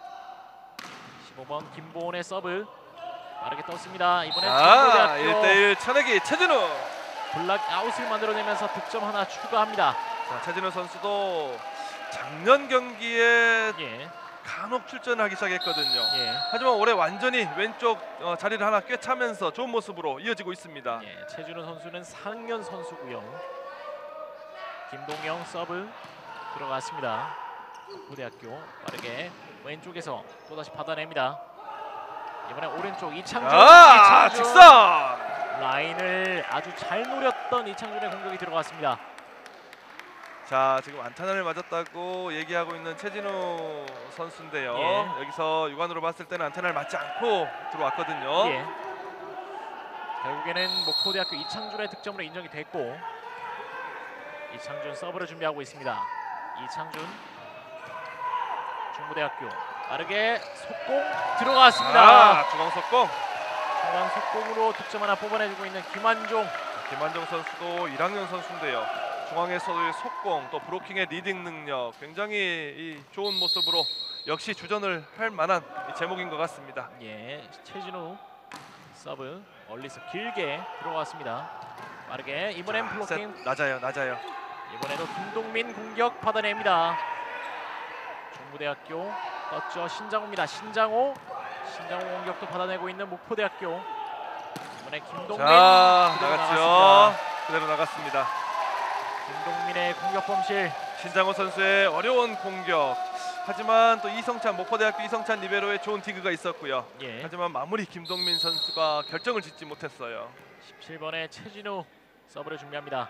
십오 번 김보원의 서브 빠르게 떴습니다. 이번엔 자, 일 중부대학교 대 일 천내기 최진우. 블락아웃을 만들어내면서 득점 하나 추가합니다. 자, 최진우 선수도 작년 경기에 예, 간혹 출전하기 시작했거든요. 예, 하지만 올해 완전히 왼쪽 어, 자리를 하나 꿰차면서 좋은 모습으로 이어지고 있습니다. 예. 최준호 선수는 사 학년 선수고요. 김동영 서브 들어갔습니다. 목포대학교 빠르게 왼쪽에서 또다시 받아냅니다. 이번에 오른쪽 이창준. 아, 이창준. 직선! 라인을 아주 잘 노렸던 이창준의 공격이 들어갔습니다. 자, 지금 안타를 맞았다고 얘기하고 있는 최진우 선수인데요. 예. 여기서 육안으로 봤을 때는 안타를 맞지 않고 들어왔거든요. 예. 결국에는 목포대학교 이창준의 득점으로 인정이 됐고 이창준 서브를 준비하고 있습니다. 이창준 중부대학교 빠르게 속공 들어갔습니다. 아, 중앙 속공. 중앙 속공으로 득점 하나 뽑아내주고 있는 김한종. 김한정 선수도 일 학년 선수인데요. 중앙에서의 속공 또 브로킹의 리딩 능력 굉장히 이 좋은 모습으로 역시 주전을 할 만한 이 제목인 것 같습니다. 예, 최진우 서브 멀리서 길게 들어왔습니다. 빠르게 이번엔 자, 블로킹. 셋, 낮아요, 낮아요. 이번에도 김동민 공격 받아냅니다. 중부대학교 떴죠. 신장호입니다. 신장호. 신장호 공격도 받아내고 있는 목포대학교. 이번에 김동민 자, 그대로 나갔죠. 나갔습니다. 그대로 나갔습니다. 김동민의 공격 범실. 신장호 선수의 어려운 공격. 하지만 또 이성찬 목포대학교 이성찬 리베로의 좋은 디그가 있었고요. 예. 하지만 마무리 김동민 선수가 결정을 짓지 못했어요. 십칠 번의 최진우 서브를 준비합니다.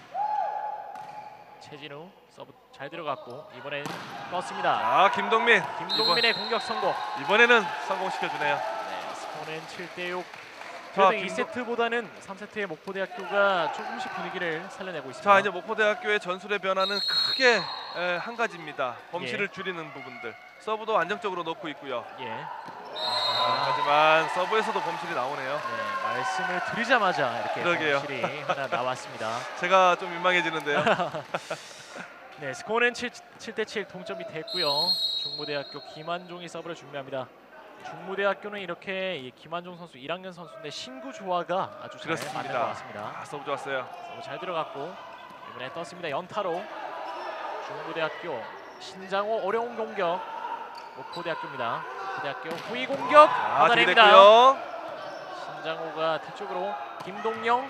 최진우 서브 잘 들어갔고 이번엔 떴습니다. 아, 김동민. 김동민의 공격 성공. 이번, 이번에는 성공시켜주네요. 네, 스코어는 칠 대 육. 자, 그래도 이 김도- 세트보다는 삼 세트의 목포대학교가 조금씩 분위기를 살려내고 있습니다. 자, 이제 목포대학교의 전술의 변화는 크게 에, 한 가지입니다. 범실을 예. 줄이는 부분들. 서브도 안정적으로 놓고 있고요. 예. 아, 하지만 서브에서도 범실이 나오네요. 네, 말씀을 드리자마자 이렇게 그러게요. 범실이 하나 나왔습니다. 제가 좀 민망해지는데요. 네, 스코어는 칠 대 칠 동점이 됐고요. 중부대학교 김한종이 서브를 준비합니다. 중부대학교는 이렇게 이 김한종 선수 일 학년 선수인데 신구 조화가 아주 잘 그렇습니다. 맞는 것 같습니다. 아, 서브 좋았어요. 서브 잘 들어갔고 이번에 떴습니다. 연타로 중부대학교 신장호 어려운 공격. 목포대학교입니다. 목포대학교 후위 공격 아, 받아냅니다. 됐고요. 신장호가 뒤쪽으로 김동영.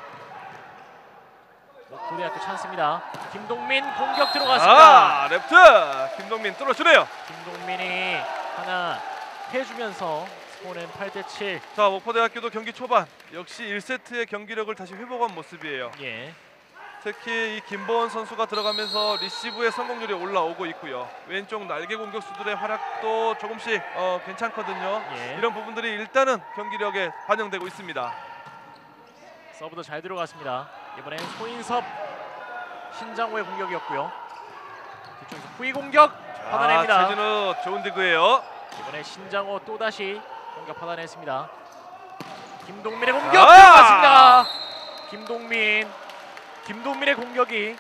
목포대학교 찬스입니다. 김동민 공격 들어갔습니다. 아, 랩트 김동민 뚫어주네요. 김동민이 하나 해주면서 스코어는 팔 대 칠. 자, 목포대학교도 경기 초반 역시 일 세트의 경기력을 다시 회복한 모습이에요. 예. 특히 이 김보원 선수가 들어가면서 리시브의 성공률이 올라오고 있고요. 왼쪽 날개 공격수들의 활약도 조금씩 어, 괜찮거든요. 예. 이런 부분들이 일단은 경기력에 반영되고 있습니다. 서브도 잘 들어갔습니다. 이번엔 소인섭 신장호의 공격이었고요. 뒤쪽에서 후위 공격 받아냅니다. 아, 최진우 좋은 디그예요. 이번에 신장호 또다시 공격 받아냈습니다. 김동민의 공격 아! 들어갔습니다. 김동민 김동민의 공격이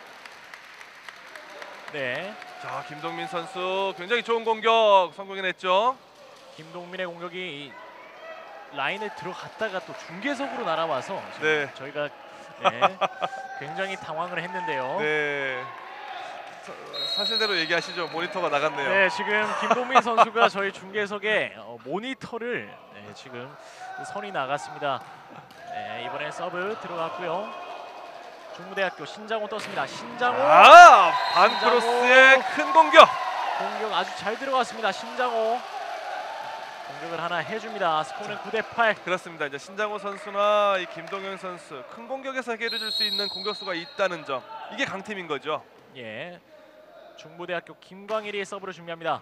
네 자, 김동민 선수 굉장히 좋은 공격 성공해냈죠. 김동민의 공격이 이 라인에 들어갔다가 또 중계석으로 날아와서 지금 네. 저희가 네, 굉장히 당황을 했는데요. 네. 사- 사실대로 얘기하시죠. 모니터가 나갔네요. 네, 지금 김동민 선수가 저희 중계석에 어, 모니터를 네, 지금 선이 나갔습니다. 네, 이번에 서브 들어갔고요. 중부대학교 신장호 떴습니다. 신장호 아, 반크로스의 큰 공격. 공격 아주 잘 들어갔습니다. 신장호 공격을 하나 해줍니다. 스코어는 구 대 팔. 그렇습니다. 이제 신장호 선수나 이 김동영 선수 큰 공격에서 해결해 줄 수 있는 공격수가 있다는 점, 이게 강팀인 거죠. 예, 중부대학교 김광일이 서브를 준비합니다.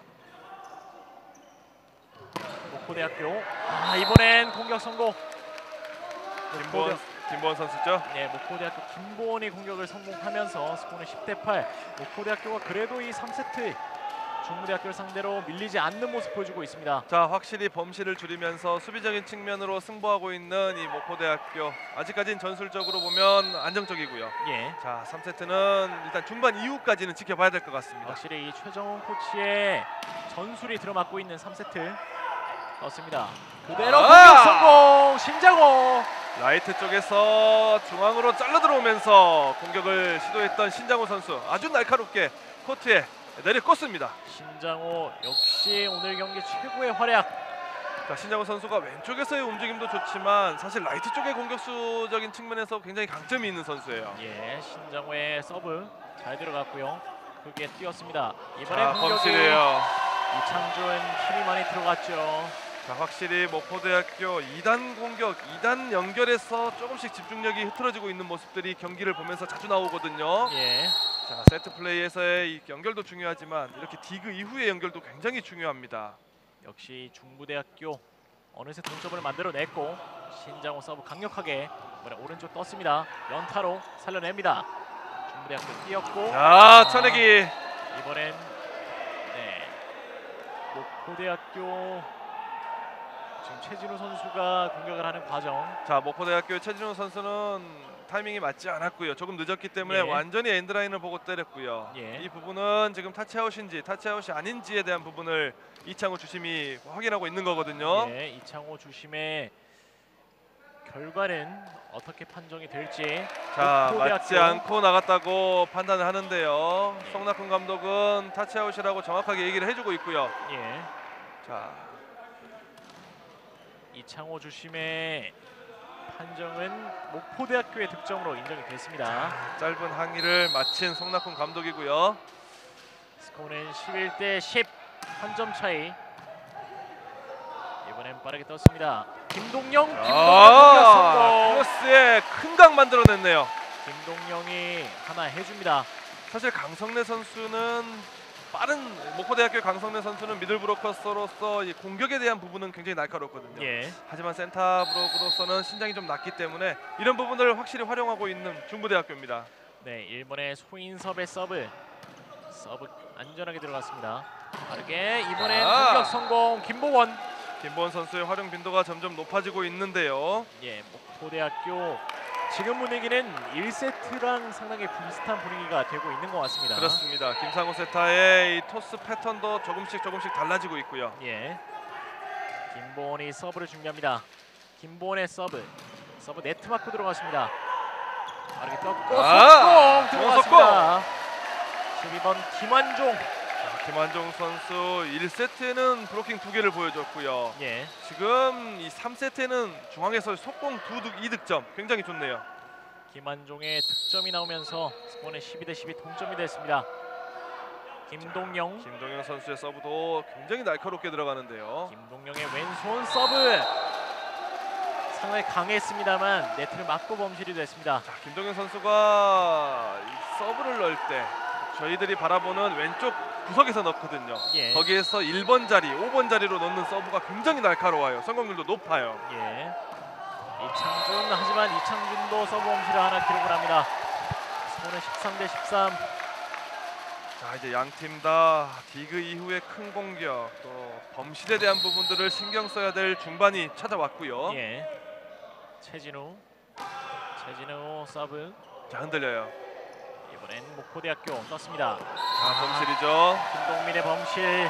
목포대학교 아 이번엔 공격 성공. 김보원 김보원 선수죠. 네, 목포대학교 김보원이 공격을 성공하면서 스코어는 십 대 팔. 목포대학교가 그래도 이 삼 세트 중부대학교를 상대로 밀리지 않는 모습 보여주고 있습니다. 자, 확실히 범실을 줄이면서 수비적인 측면으로 승부하고 있는 이 목포대학교, 아직까지는 전술적으로 보면 안정적이고요. 예, 자, 삼 세트는 일단 중반 이후까지는 지켜봐야 될 것 같습니다. 확실히 이 최정훈 코치의 전술이 들어맞고 있는 삼 세트 떴습니다. 그대로 아! 공격 성공. 신장호 라이트 쪽에서 중앙으로 잘라 들어오면서 공격을 시도했던 신장호 선수, 아주 날카롭게 코트에 내리꽂습니다. 신장호 역시 오늘 경기 최고의 활약. 자, 신장호 선수가 왼쪽에서의 움직임도 좋지만 사실 라이트 쪽의 공격수적인 측면에서 굉장히 강점이 있는 선수예요. 예, 신장호의 서브 잘 들어갔고요. 크게 뛰었습니다. 이번에 자, 공격이 범실이에요. 이창준 힘이 많이 들어갔죠. 자, 확실히 목포대학교 이 단 공격, 이 단 연결에서 조금씩 집중력이 흐트러지고 있는 모습들이 경기를 보면서 자주 나오거든요. 예, 자, 세트 플레이에서의 이 연결도 중요하지만 이렇게 디그 이후의 연결도 굉장히 중요합니다. 역시 중부대학교 어느새 동점을 만들어냈고 신장호 서브 강력하게 이번에 오른쪽 떴습니다. 연타로 살려냅니다. 중부대학교 뛰었고 자, 천혜기. 이번엔 네, 목포대학교 지금 최진우 선수가 공격을 하는 과정. 자, 목포대학교 최진호 선수는 타이밍이 맞지 않았고요. 조금 늦었기 때문에 예. 완전히 엔드라인을 보고 때렸고요. 예. 이 부분은 지금 타치아웃인지 타치아웃이 아닌지에 대한 부분을 이창호 주심이 확인하고 있는 거거든요. 예, 이창호 주심의 결과는 어떻게 판정이 될지. 자, 목포대학교. 맞지 않고 나갔다고 판단을 하는데요. 송낙훈 감독은 타치아웃이라고 정확하게 얘기를 해주고 있고요. 예, 자, 이창호 주심의 판정은 목포대학교의 득점으로 인정이 됐습니다. 짧은 항의를 마친 송낙훈 감독이고요. 스코어는 십일 대 십, 한 점 차이. 이번엔 빠르게 떴습니다. 김동영, 김동영 공격 아, 성공. 크로스에 큰 각 만들어냈네요. 김동영이 하나 해줍니다. 사실 강성래 선수는 빠른 목포대학교 강성래 선수는 미들 브로커로서 이 공격에 대한 부분은 굉장히 날카롭거든요. 예, 하지만 센터 브로커로서는 신장이 좀 낮기 때문에 이런 부분을 확실히 활용하고 있는 중부대학교입니다. 네, 일본의 소인섭의 서브, 서브 안전하게 들어갔습니다. 빠르게 이번엔 아. 공격 성공. 김보원. 김보원 선수의 활용 빈도가 점점 높아지고 있는데요. 예, 목포대학교 지금 분위기는 일 세트랑 상당히 비슷한 분위기가 되고 있는 것 같습니다. 그렇습니다. 김상호 세타의 이 토스 패턴도 조금씩 조금씩 달라지고 있고요. 예, 김보원이 서브를 준비합니다. 김보원의 서브. 서브 네트 맞고 들어갔습니다. 빠르게 떴고 아, 속공 들어갔습니다. 속공. 십이 번 김환종. 김환종 선수 일 세트에는 브로킹 두 개를 보여줬고요. 예. 지금 이 삼 세트에는 중앙에서 속공 두 이득점 굉장히 좋네요. 김환종의 득점이 나오면서 스코어는 십이 대 십이 동점이 됐습니다. 김동영. 김동영 선수의 서브도 굉장히 날카롭게 들어가는데요. 김동영의 왼손 서브. 상당히 강했습니다만 네트를 맞고 범실이 됐습니다. 자, 김동영 선수가 이 서브를 넣을 때 저희들이 바라보는 왼쪽 구석에서 넣거든요. 예. 거기에서 일 번 자리, 오 번 자리로 넣는 서브가 굉장히 날카로워요. 성공률도 높아요. 예. 이창준, 하지만 이창준도 서브 범실을 하나 기록을 합니다. 스코어는 십삼 대 십삼. 자, 이제 양 팀 다 디그 이후에 큰 공격 또 범실에 대한 부분들을 신경 써야 될 중반이 찾아왔고요. 예. 최진우. 최진우 서브. 자, 흔들려요. 이번엔 목포대학교 떴습니다. 자, 범실이죠. 김동민의 범실.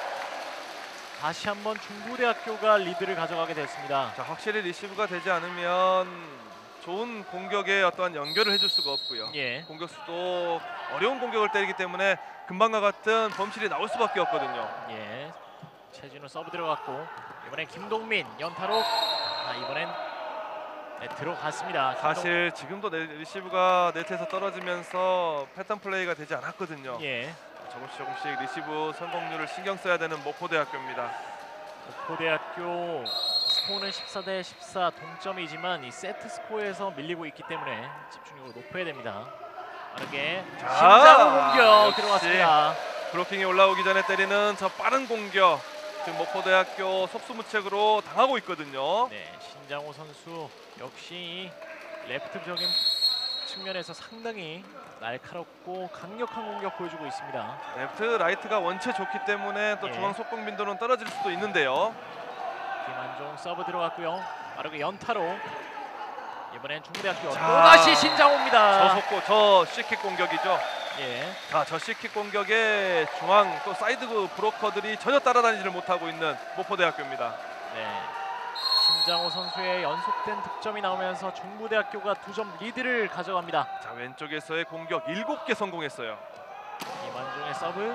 다시 한번 중부대학교가 리드를 가져가게 됐습니다. 자, 확실히 리시브가 되지 않으면 좋은 공격에 어떠한 연결을 해줄 수가 없고요. 예. 공격수도 어려운 공격을 때리기 때문에 금방과 같은 범실이 나올 수밖에 없거든요. 예. 최진우 서브 들어갔고 이번엔 김동민 연타로. 아, 이번엔 네, 들어갔습니다. 김동... 사실 지금도 네, 리시브가 네트에서 떨어지면서 패턴 플레이가 되지 않았거든요. 예. 조금씩 조금씩 리시브 성공률을 신경 써야 되는 목포대학교입니다. 목포대학교 스코어는 십사 대 십사 동점이지만 이 세트 스코어에서 밀리고 있기 때문에 집중력을 높여야 됩니다. 빠르게 자, 심장 공격 역시. 들어갔습니다. 브로킹이 올라오기 전에 때리는 저 빠른 공격 지금 목포대학교 속수무책으로 당하고 있거든요. 네, 신장호 선수 역시 레프트적인 측면에서 상당히 날카롭고 강력한 공격 보여주고 있습니다. 레프트 라이트가 원체 좋기 때문에 또 예. 중앙 속공 빈도는 떨어질 수도 있는데요. 김한종 서브 들어갔고요. 빠르게 연타로 이번엔 중부대학교 자, 또다시 신장호입니다. 저 속공, 저 C킥 공격이죠. 예. 자, 저 C킥 공격에 중앙 또 사이드 브로커들이 전혀 따라다니지를 못하고 있는 목포대학교입니다. 네. 신장호 선수의 연속된 득점이 나오면서 중부대학교가 두 점 리드를 가져갑니다. 자, 왼쪽에서의 공격 일곱 개 성공했어요. 김한종의 서브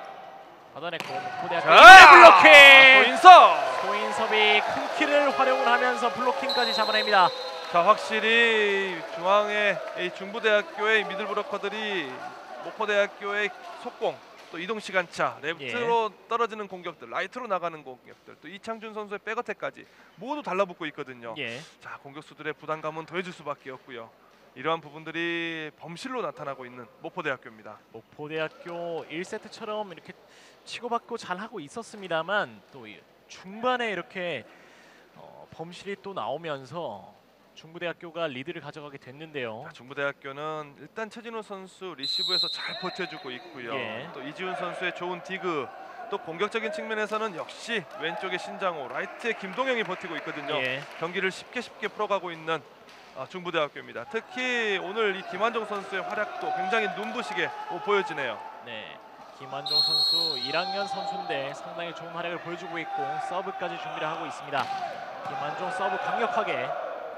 받아냈고 목포대학교 자, 블로킹! 소인섭! 소인섭이 큰 키를 활용을 하면서 블로킹까지 잡아냅니다. 자, 확실히 중앙의 이 중부대학교의 미들 브로커들이 목포대학교의 속공 또 이동 시간차, 레프트로 예. 떨어지는 공격들, 라이트로 나가는 공격들, 또 이창준 선수의 백어택까지 모두 달라붙고 있거든요. 예. 자, 공격수들의 부담감은 더해질 수밖에 없고요. 이러한 부분들이 범실로 나타나고 있는 목포대학교입니다. 목포대학교 일 세트처럼 이렇게 치고받고 잘하고 있었습니다만 또 중반에 이렇게 어, 범실이 또 나오면서 중부대학교가 리드를 가져가게 됐는데요. 자, 중부대학교는 일단 최진우 선수 리시브에서 잘 버텨주고 있고요. 예. 또 이지훈 선수의 좋은 디그, 또 공격적인 측면에서는 역시 왼쪽에 신장호, 라이트에 김동영이 버티고 있거든요. 예. 경기를 쉽게 쉽게 풀어가고 있는 아, 중부대학교입니다. 특히 오늘 이 김한종 선수의 활약도 굉장히 눈부시게 오, 보여지네요. 네. 김한종 선수 일 학년 선수인데 상당히 좋은 활약을 보여주고 있고 서브까지 준비를 하고 있습니다. 김한종 서브 강력하게.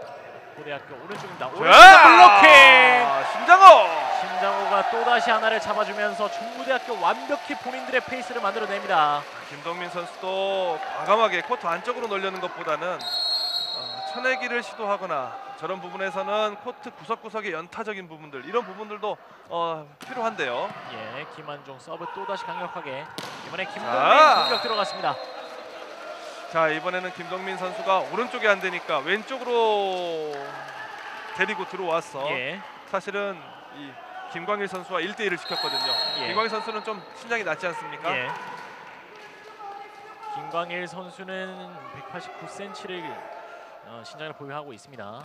고대학교 오른쪽입니다. 오른쪽 블로킹! 아, 신장호! 신장호가 또다시 하나를 잡아주면서 중부대학교 완벽히 본인들의 페이스를 만들어냅니다. 김동민 선수도 과감하게 코트 안쪽으로 놀려는 것보다는 어, 쳐내기를 시도하거나 저런 부분에서는 코트 구석구석의 연타적인 부분들, 이런 부분들도 어, 필요한데요. 예, 김한종 서브 또다시 강력하게. 이번에 김동민 자. 공격 들어갔습니다. 자, 이번에는 김동민 선수가 오른쪽이 안 되니까 왼쪽으로 데리고 들어와서 예, 사실은 이 김광일 선수와 일 대 일을 시켰거든요. 예. 김광일 선수는 좀 신장이 낮지 않습니까? 예. 김광일 선수는 백팔십구 센티미터를 어, 신장을 보유하고 있습니다.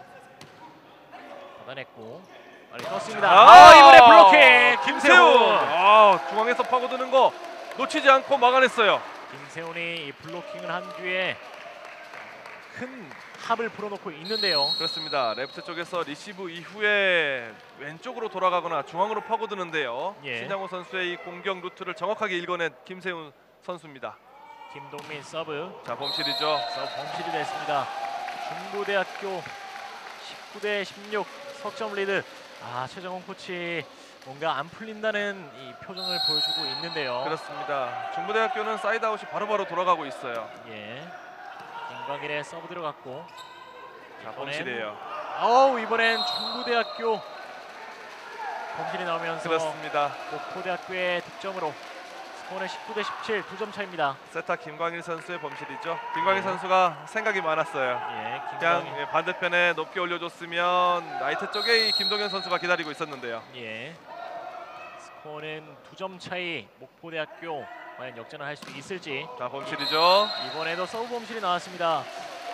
받아냈고 빨리 떴습니다. 아, 아, 이번에 블로킹 김세훈. 아, 중앙에서 파고드는 거 놓치지 않고 막아냈어요. 김세훈이 이 블로킹을 한 뒤에 큰 합을 불어넣고 있는데요. 그렇습니다. 레프트 쪽에서 리시브 이후에 왼쪽으로 돌아가거나 중앙으로 파고드는데요. 예. 신장호 선수의 이 공격 루트를 정확하게 읽어낸 김세훈 선수입니다. 김동민 서브. 자, 범실이죠. 서브 범실이 됐습니다. 중부대학교 십구 대 십육 석점 리드. 아, 최정원 코치 뭔가 안 풀린다는 이 표정을 보여주고 있는데요. 그렇습니다. 중부대학교는 사이드아웃이 바로바로 돌아가고 있어요. 예. 김광일의 서브 들어갔고. 자, 이번엔- 범실이에요. 어우, 이번엔 중부대학교 범실이 나오면서 그렇습니다. 목포대학교의 득점으로 스코어는 십구 대 십칠 두 점 차입니다. 세타 김광일 선수의 범실이죠. 김광일 네. 선수가 생각이 많았어요. 예, 그냥 김광일. 예, 반대편에 높게 올려줬으면 라이트 쪽에 이 김동현 선수가 기다리고 있었는데요. 예. 스코어는 두 점 차이. 목포대학교 과연 역전을 할 수 있을지. 자, 범실이죠. 이번에도 서브 범실이 나왔습니다.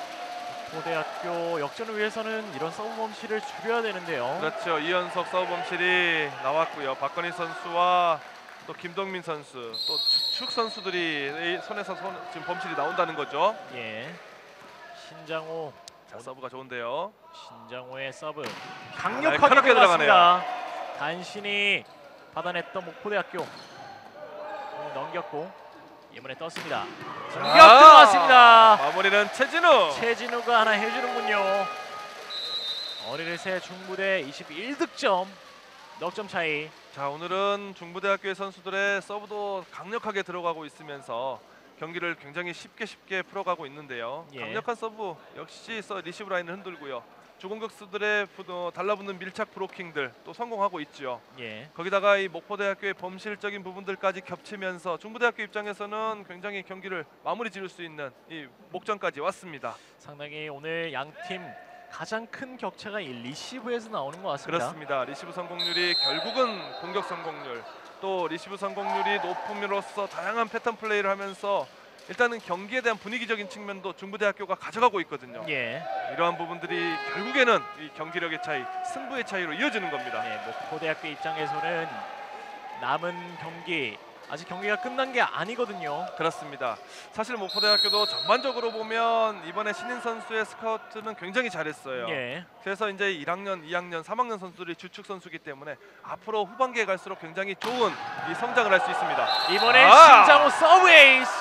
목포대학교 역전을 위해서는 이런 서브 범실을 줄여야 되는데요. 그렇죠. 이연속 서브 범실이 나왔고요. 박건희 선수와 또 김동민 선수, 또 축 선수들이 이 손에서 손, 지금 범실이 나온다는 거죠. 예. 신장호. 자, 서브가 좋은데요. 신장호의 서브 날카롭게 강력하게 들어가네요. 들어갔습니다. 간신히 받아냈던 목포대학교. 공을 넘겼고 이번에 떴습니다. 공격 아, 들어갔습니다. 마무리는 최진우. 최진우가 하나 해주는군요. 어린이새 중부대 이십일 득점. 넉 점 차이. 자, 오늘은 중부대학교의 선수들의 서브도 강력하게 들어가고 있으면서 경기를 굉장히 쉽게 쉽게 풀어가고 있는데요. 예. 강력한 서브 역시 서 리시브 라인을 흔들고요. 주공격수들의 부- 달라붙는 밀착 브로킹들 또 성공하고 있죠. 예. 거기다가 이 목포대학교의 범실적인 부분들까지 겹치면서 중부대학교 입장에서는 굉장히 경기를 마무리 지을 수 있는 이 목전까지 왔습니다. 상당히 오늘 양 팀 가장 큰 격차가 이 리시브에서 나오는 것 같습니다. 그렇습니다. 리시브 성공률이 결국은 공격 성공률, 또 리시브 성공률이 높음으로써 다양한 패턴 플레이를 하면서 일단은 경기에 대한 분위기적인 측면도 중부대학교가 가져가고 있거든요. 예. 이러한 부분들이 결국에는 이 경기력의 차이, 승부의 차이로 이어지는 겁니다. 네, 목포대학교 입장에서는 남은 경기 아직 경기가 끝난 게 아니거든요. 그렇습니다. 사실 목포대학교도 전반적으로 보면 이번에 신인 선수의 스카우트는 굉장히 잘했어요. 예. 그래서 이제 일 학년, 이 학년, 삼 학년 선수들이 주축 선수이기 때문에 앞으로 후반기에 갈수록 굉장히 좋은 이 성장을 할 수 있습니다. 이번에 아! 신장호 서브 에이스.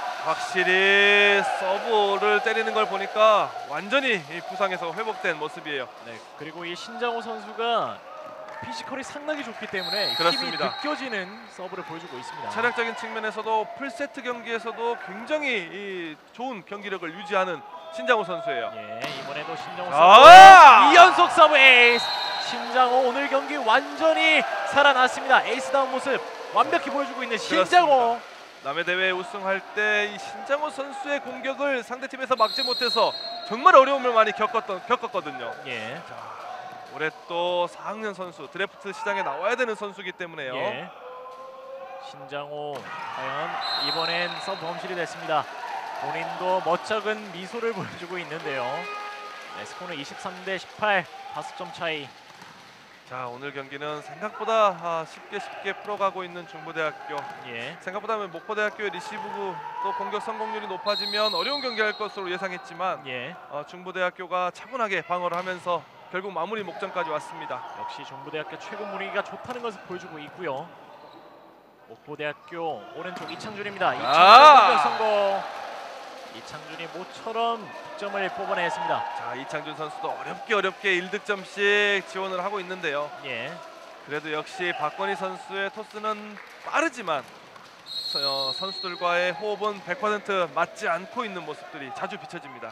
확실히 서브를 때리는 걸 보니까 완전히 이 부상에서 회복된 모습이에요. 네, 그리고 이 신장호 선수가 피지컬이 상당히 좋기 때문에 그렇습니다. 힘이 느껴지는 서브를 보여주고 있습니다. 체력적인 측면에서도 풀세트 경기에서도 굉장히 이 좋은 경기력을 유지하는 신장호 선수예요. 예, 이번에도 신장호 아! 서브 이 연속 서브 에이스. 신장호 오늘 경기 완전히 살아났습니다. 에이스다운 모습 완벽히 보여주고 있는 신장호. 남의 대회 우승할 때 이 신장호 선수의 공격을 상대팀에서 막지 못해서 정말 어려움을 많이 겪었던, 겪었거든요. 예. 올해 또 사 학년 선수, 드래프트 시장에 나와야 되는 선수이기 때문에요. 예. 신장호 과연 이번엔 서브 범실이 됐습니다. 본인도 멋쩍은 미소를 보여주고 있는데요. 네, 스코어는 이십삼 대 십팔 다섯 점 차이. 자, 오늘 경기는 생각보다 아, 쉽게 쉽게 풀어가고 있는 중부대학교. 예. 생각보다 목포대학교의 리시브 또 공격 성공률이 높아지면 어려운 경기할 것으로 예상했지만 예. 어, 중부대학교가 차분하게 방어를 하면서 결국 마무리 목전까지 왔습니다. 역시 중부대학교 최근 분위기가 좋다는 것을 보여주고 있고요. 목포대학교 오른쪽 이창준입니다. 이창준 아! 공격 성공. 이창준이 모처럼 득점을 뽑아냈습니다. 자, 이창준 선수도 어렵게 어렵게 일 득점씩 지원을 하고 있는데요. 예. 그래도 역시 박건희 선수의 토스는 빠르지만 어, 선수들과의 호흡은 백 퍼센트 맞지 않고 있는 모습들이 자주 비춰집니다.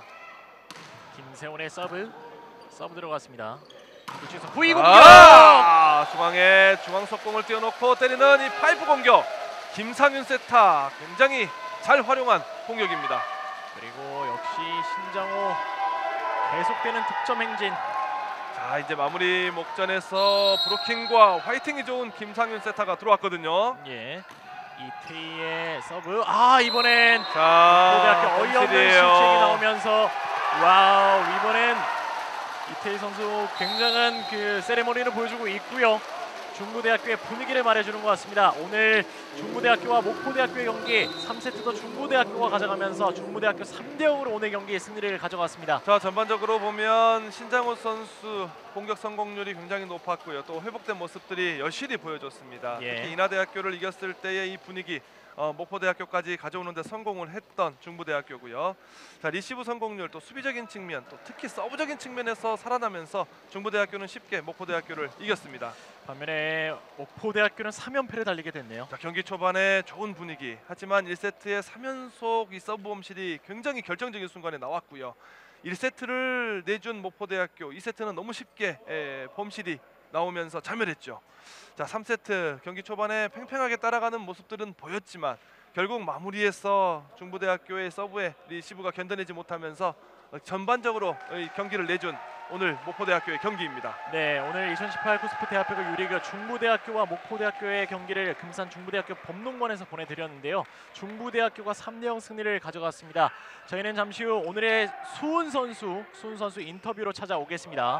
김세훈의 서브. 서브 들어갔습니다. 이쪽에서 후위 공격. 아, 중앙에 중앙 속공을 띄워놓고 때리는 이 파이프 공격. 김상윤 세타 굉장히 잘 활용한 공격입니다. 그리고 역시 신장호 계속되는 득점 행진. 자, 이제 마무리 목전에서 브로킹과 화이팅이 좋은 김상윤 세타가 들어왔거든요. 예. 이태희의 서브. 아, 이번엔 자, 고등학교 어이없는 범실이에요. 실책이 나오면서 와우, 이번엔 이태희 선수 굉장한 그 세레머니를 보여주고 있고요. 중부대학교의 분위기를 말해주는 것 같습니다. 오늘 중부대학교와 목포대학교의 경기 삼 세트도 중부대학교가 가져가면서 중부대학교 삼 대 영으로 오늘 경기의 승리를 가져갔습니다. 자, 전반적으로 보면 신장호 선수 공격 성공률이 굉장히 높았고요. 또 회복된 모습들이 여실히 보여줬습니다. 예. 특히 인하대학교를 이겼을 때의 이 분위기, 어, 목포대학교까지 가져오는 데 성공을 했던 중부대학교고요. 자, 리시브 성공률 또 수비적인 측면 또 특히 서브적인 측면에서 살아나면서 중부대학교는 쉽게 목포대학교를 이겼습니다. 반면에 목포대학교는 삼 연패를 달리게 됐네요. 자, 경기 초반에 좋은 분위기. 하지만 일 세트에 삼 연속 이 서브 범실이 굉장히 결정적인 순간에 나왔고요. 일 세트를 내준 목포대학교 이 세트는 너무 쉽게 에, 범실이 나오면서 자멸했죠. 자, 삼 세트 경기 초반에 팽팽하게 따라가는 모습들은 보였지만 결국 마무리에서 중부대학교의 서브에 리시브가 견뎌내지 못하면서 전반적으로 이 경기를 내준 오늘 목포대학교의 경기입니다. 네, 오늘 이천십팔 쿠스프 대학교가 유리그 중부대학교와 목포대학교의 경기를 금산 중부대학교 범농관에서 보내드렸는데요. 중부대학교가 삼 대 영 승리를 가져갔습니다. 저희는 잠시 후 오늘의 수훈 선수, 수훈 선수 인터뷰로 찾아오겠습니다.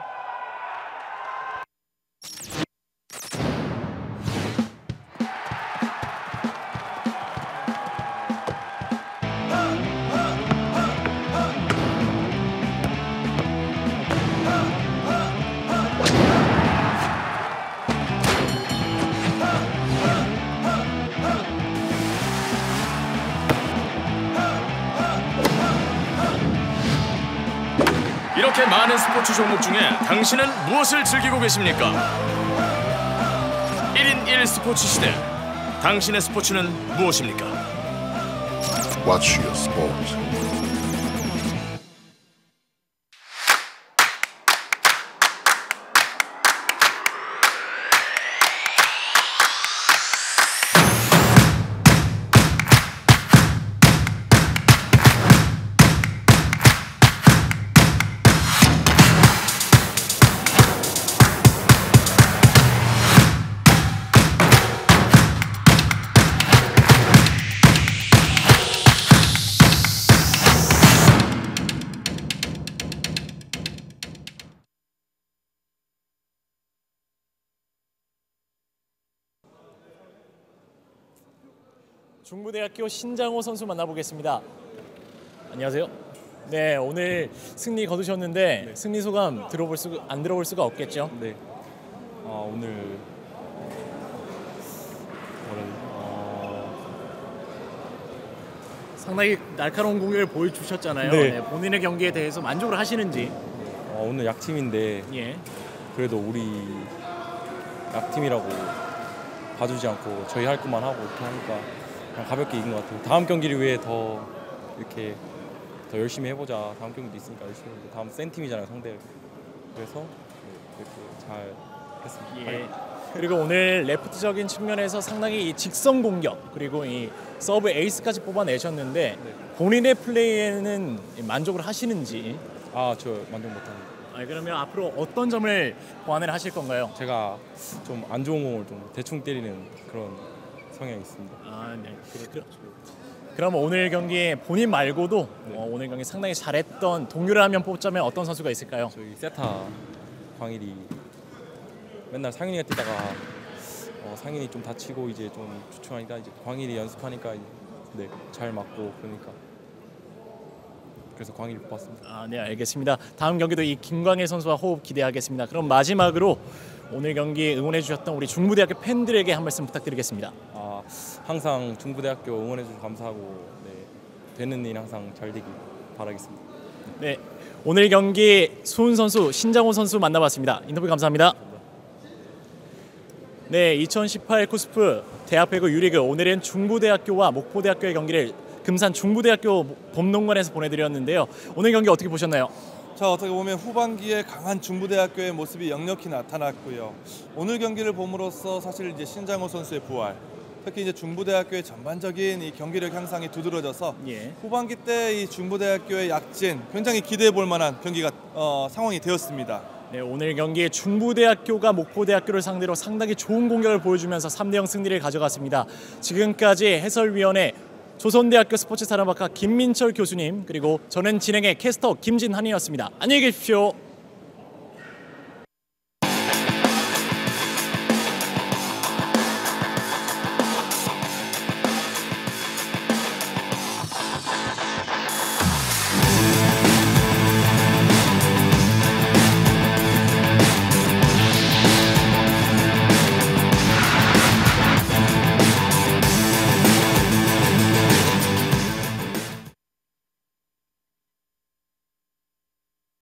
이렇게 많은 스포츠 종목 중에 당신은 무엇을 즐기고 계십니까? 일 인 일 스포츠 시대. 당신의 스포츠는 무엇입니까? Watch your sport. 중부대학교 신장호 선수 만나보겠습니다. 안녕하세요. 네, 오늘 승리 거두셨는데 네. 승리 소감 들어볼 수, 안 들어볼 수가 없겠죠? 네. 어, 오늘 어... 상당히 날카로운 공격을 보여주셨잖아요. 네. 네, 본인의 경기에 대해서 만족을 하시는지. 어, 오늘 약팀인데 예. 그래도 우리 약팀이라고 봐주지 않고 저희 할 것만 하고 이렇게 하니까 그냥 가볍게 이긴 것 같아요. 다음 경기를 위해 더 이렇게 더 열심히 해보자. 다음 경기도 있으니까 열심히 해보자. 다음 센 팀이잖아요, 상대. 그래서 이렇게 잘 했습니다. 예. 그리고 오늘 레프트적인 측면에서 상당히 이 직선 공격 그리고 이 서브 에이스까지 뽑아내셨는데 네. 본인의 플레이에는 만족을 하시는지. 아, 저 만족 못합니다. 아, 그러면 앞으로 어떤 점을 보완을 하실 건가요? 제가 좀 안 좋은 공을 좀 대충 때리는 그런 성향이 있습니다. 아, 네. 그렇죠. 그럼 오늘 경기에 본인 말고도 네. 어, 오늘 경기 상당히 잘했던 동료를 한 명 뽑자면 어떤 선수가 있을까요? 저희 세타 광일이 맨날 상윤이가 뛰다가 어, 상윤이 좀 다치고 이제 좀 주춤하니까 이제 광일이 연습하니까 네, 잘 맞고 그러니까 그래서 광일이 뽑았습니다. 아, 네, 알겠습니다. 다음 경기도 이 김광일 선수와 호흡 기대하겠습니다. 그럼 마지막으로 오늘 경기 응원해 주셨던 우리 중부대학교 팬들에게 한 말씀 부탁드리겠습니다. 아, 항상 중부대학교 응원해 주셔서 감사하고 네, 되는 일 항상 잘 되길 바라겠습니다. 네, 오늘 경기 수훈 선수, 신장호 선수 만나봤습니다. 인터뷰 감사합니다. 네, 이천십팔 쿠스프 대학배구 유리그 오늘은 중부대학교와 목포대학교의 경기를 금산 중부대학교 범농관에서 보내드렸는데요. 오늘 경기 어떻게 보셨나요? 자, 어떻게 보면 후반기에 강한 중부대학교의 모습이 역력히 나타났고요. 오늘 경기를 봄으로써 사실 이제 신장호 선수의 부활, 특히 이제 중부대학교의 전반적인 이 경기력 향상이 두드러져서 예. 후반기 때 이 중부대학교의 약진 굉장히 기대해 볼 만한 경기가 어, 상황이 되었습니다. 네, 오늘 경기에 중부대학교가 목포대학교를 상대로 상당히 좋은 공격을 보여주면서 삼 대 영 승리를 가져갔습니다. 지금까지 해설위원회 조선대학교 스포츠산업학과 김민철 교수님 그리고 저는 진행의 캐스터 김진한이었습니다. 안녕히 계십시오.